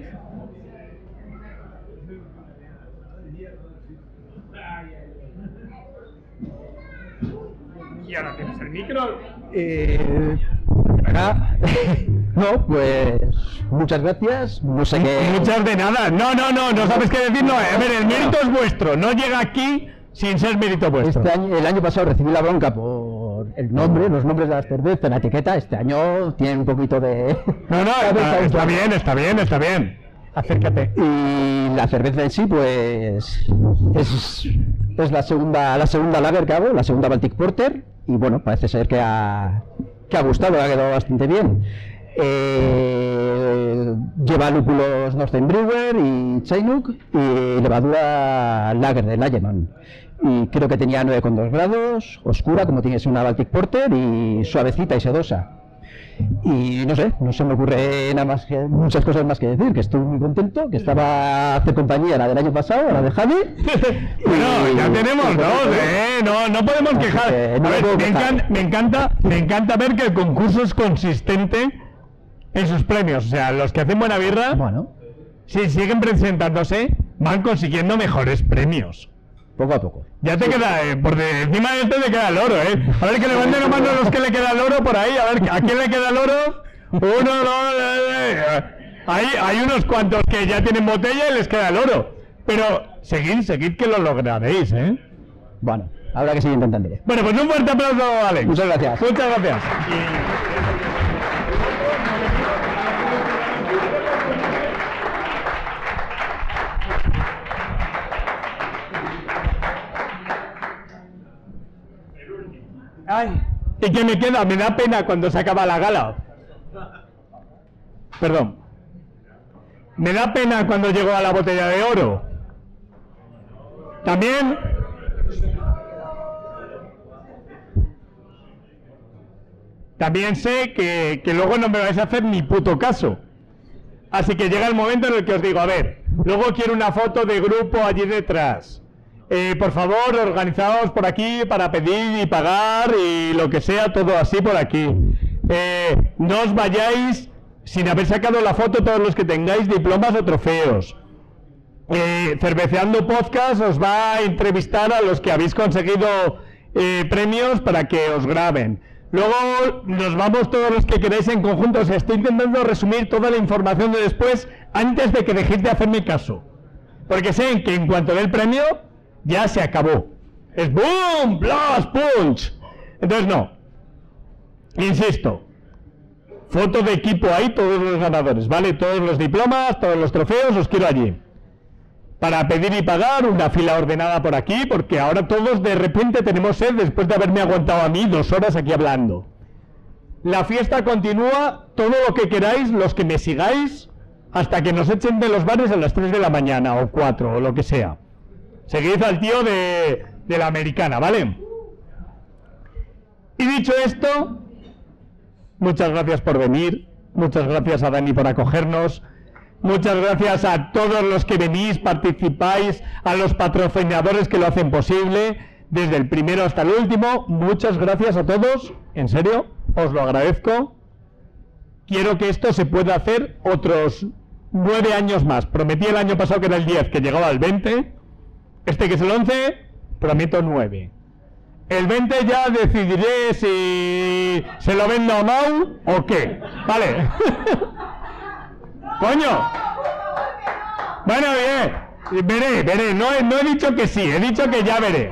Y ahora tienes el micro. No, pues muchas gracias. No sé qué. Muchas de nada. No sabes qué decir. No, a ver, el mérito es vuestro. No llega aquí sin ser mérito vuestro. El año pasado recibí la bronca por el nombre, los nombres de las cervezas en la etiqueta. Este año tienen un poquito de. No, está bien. Acércate. Y la cerveza en sí, pues es la segunda lager que hago, la segunda Baltic Porter, y bueno, parece ser que ha gustado, ha quedado bastante bien. Lleva lúpulos Northern Brewer y Chinook y levadura lager de Lageman. Y creo que tenía 9,2 grados, oscura como tiene que ser una Baltic Porter y suavecita y sedosa. Y no sé, no se me ocurre nada más que muchas cosas más que decir, que estoy muy contento, que estaba hace compañía la del año pasado, la de Javi. Bueno, ya tenemos dos, no podemos quejar. A ver, me encanta ver que el concurso es consistente en sus premios, o sea, los que hacen buena birra, bueno, si siguen presentándose, van consiguiendo mejores premios. Poco a poco. Ya te queda, por encima de este te queda el oro, A ver que levanten la mano los que le queda el oro por ahí, a ver, ¿a quién le queda el oro? Uno, dos, hay unos cuantos que ya tienen botella y les queda el oro. Pero seguid que lo lograréis, Bueno, habrá que seguir intentándolo. Bueno, pues un fuerte aplauso, Alex. Muchas gracias. Muchas gracias. Ay, ¿y qué me queda? Me da pena cuando se acaba la gala. Perdón. Me da pena cuando llego a la botella de oro. También. También sé que luego no me vais a hacer ni puto caso. Así que llega el momento en el que os digo, a ver, luego quiero una foto de grupo allí detrás. Por favor, organizaos por aquí para pedir y pagar y lo que sea, todo así por aquí. No os vayáis sin haber sacado la foto todos los que tengáis diplomas o trofeos. Cerveceando Podcast os va a entrevistar a los que habéis conseguido premios para que os graben. Luego nos vamos todos los que queráis en conjunto. O sea, estoy intentando resumir toda la información de después antes de que dejéis de hacerme caso. Porque sé que en cuanto dé el premio, ya se acabó. Es boom, blast, punch. Entonces no. Insisto. Foto de equipo ahí, todos los ganadores, ¿vale? Todos los diplomas, todos los trofeos, os quiero allí. Para pedir y pagar, una fila ordenada por aquí, porque ahora todos de repente tenemos sed después de haberme aguantado a mí 2 horas aquí hablando. La fiesta continúa, todo lo que queráis, los que me sigáis, hasta que nos echen de los bares a las 3 de la mañana, o 4, o lo que sea. Seguid al tío de la americana, ¿vale? Y dicho esto, muchas gracias por venir, muchas gracias a Dani por acogernos, muchas gracias a todos los que venís, participáis, a los patrocinadores que lo hacen posible, desde el primero hasta el último, muchas gracias a todos, en serio, os lo agradezco. Quiero que esto se pueda hacer otros 9 años más. Prometí el año pasado que era el 10, que llegaba al 20. Este que es el 11, prometo 9. El 20 ya decidiré si se lo vendo a Mau o qué. Vale. ¡Coño! Bueno, bien. Veré. No he dicho que sí, he dicho que ya veré.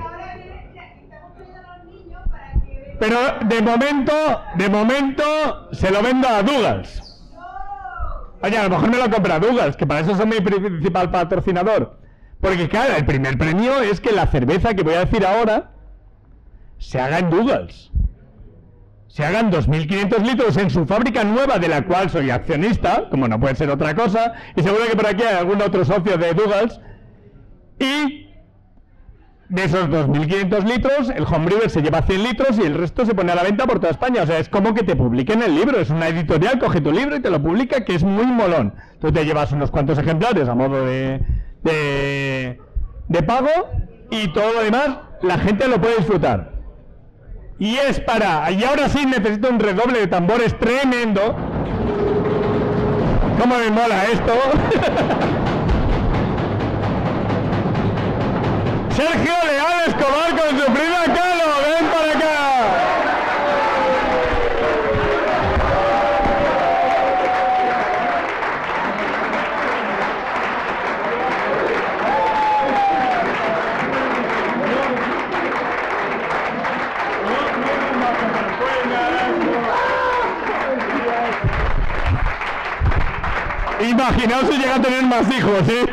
Pero de momento se lo vendo a Douglas. Oye, a lo mejor me lo compra Douglas, que para eso es mi principal patrocinador. Porque claro, el primer premio es que la cerveza que voy a decir ahora se haga en Douglas. Se hagan 2.500 litros en su fábrica nueva, de la cual soy accionista, como no puede ser otra cosa, y seguro que por aquí hay algún otro socio de Douglas. Y de esos 2.500 litros, el homebrewer se lleva 100 litros y el resto se pone a la venta por toda España. O sea, es como que te publiquen el libro. Es una editorial, coge tu libro y te lo publica, que es muy molón. Tú te llevas unos cuantos ejemplares a modo de pago y todo lo demás, la gente lo puede disfrutar. Y es para... Y ahora sí necesito un redoble de tambores tremendo. ¿Cómo me mola esto? Sergio Leal Escobar con su prima Calo, ven para acá. Imaginaos si llega a tener más hijos, ¿eh?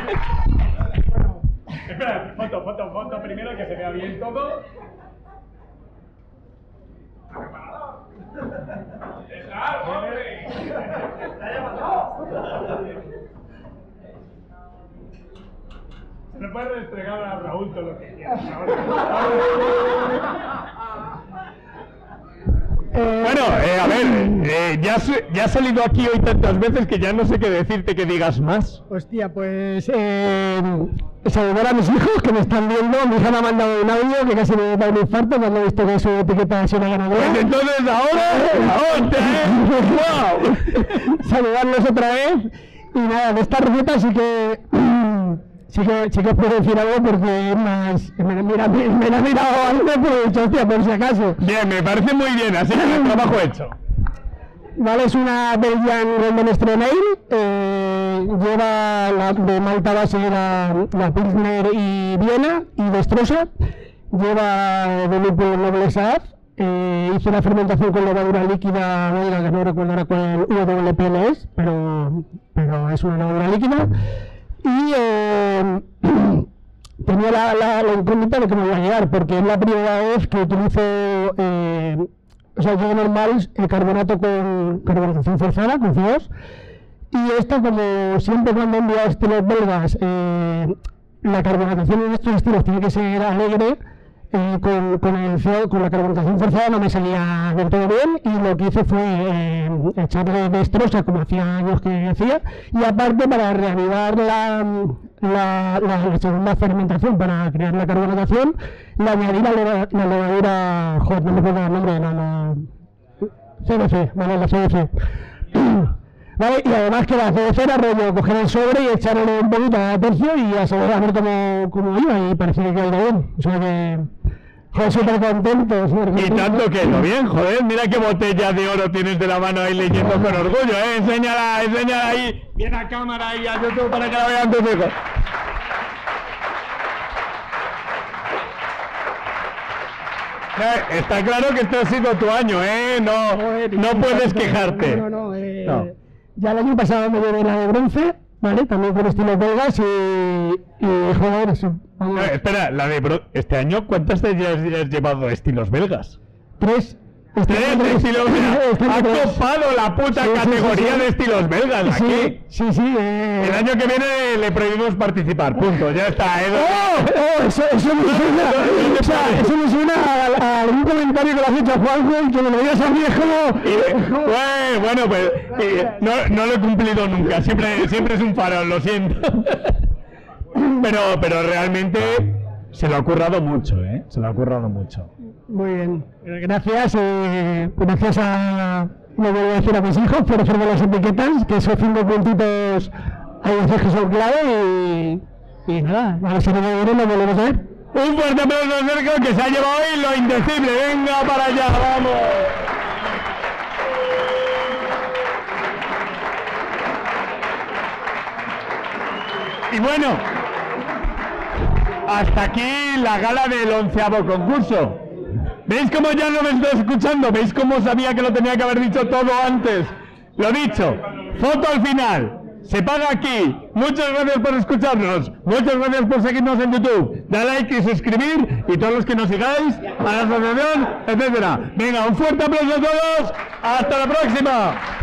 Espera, foto primero, que se vea bien todo. Se le puede restregar a Raúl todo lo que quiera. Bueno, a ver, ya has salido aquí hoy tantas veces que ya no sé qué decirte que digas más. Hostia, pues saludar a mis hijos que me están viendo. Mi hija me ha mandado un audio que casi me da un infarto cuando he visto que su etiqueta ha sido una ganadora. Pues entonces ahora, ¡wow! Saludarlos otra vez. Y nada, de esta receta sí que os puedo decir algo porque más me la he mirado antes, pero he dicho, hostia, por si acaso. Bien, me parece muy bien, así que el trabajo hecho. Vale, es una Belgian Golden Strain Ale, lleva de malta base la Pilsner y Viena y Destrosa, lleva de lúpulo Noble Saaz, hice la fermentación con levadura líquida belga, que no recuerdo ahora cuál UWPN es, pero es una levadura líquida. Y tenía la incógnita de que me iba a llegar, porque es la primera vez que utilizo, o sea, yo normal carbonato con carbonatación forzada, con CO2, y esto, como siempre cuando envío estilos belgas, la carbonatación en estos estilos tiene que ser alegre, con la carbonatación forzada no me salía del todo bien, y lo que hice fue echarle Destrosa, como hacía años que hacía, y aparte para reavivar la segunda fermentación, para crear la carbonatación, le añadí la levadura, joder, no me acuerdo el nombre, la CDC, vale, la CDC. Vale, y además que la CDC era rollo coger el sobre y echarle un poquito a tercio y a ver cómo iba, y parecía que quedó bien. O sea que... Joder, súper contento. Y tanto que lo bien, joder, mira qué botella de oro tienes de la mano ahí leyendo con orgullo, enséñala ahí, bien a cámara ahí a YouTube para que la vean tus hijos. Está claro que este ha sido tu año, no puedes quejarte. No. Ya el año pasado me llevé la de bronce, ¿vale? También con estilos belgas y joder, eso. Espera, este año, ¿cuántas te has llevado estilos belgas? 3. ¿Tres estilos belgas? Ha copado la puta categoría de estilos belgas aquí. Sí. El año que viene le prohibimos participar, punto, ya está. Eso me suena. O sea, eso me suena a algún comentario que le has hecho a Juanjo y que me lo digas a mí, es como... Bueno, pues no lo he cumplido nunca, siempre es un farol, lo siento. Pero realmente se lo ha currado mucho, se lo ha currado mucho. Muy bien, gracias a, me voy a decir a mis hijos por hacerme las etiquetas, que esos 5 puntitos hay veces que son clave y nada, a ver si no lo volvemos a ver. Un fuerte aplauso a Sergio, que se ha llevado hoy lo indecible, venga para allá, vamos. Y bueno, hasta aquí la gala del 11º concurso. ¿Veis cómo ya no me estoy escuchando? ¿Veis cómo sabía que lo tenía que haber dicho todo antes? Lo dicho, foto al final, se paga aquí. Muchas gracias por escucharnos, muchas gracias por seguirnos en YouTube. Dale like y suscribir, y todos los que nos sigáis, a la asociación, etcétera. Venga, un fuerte aplauso a todos, hasta la próxima.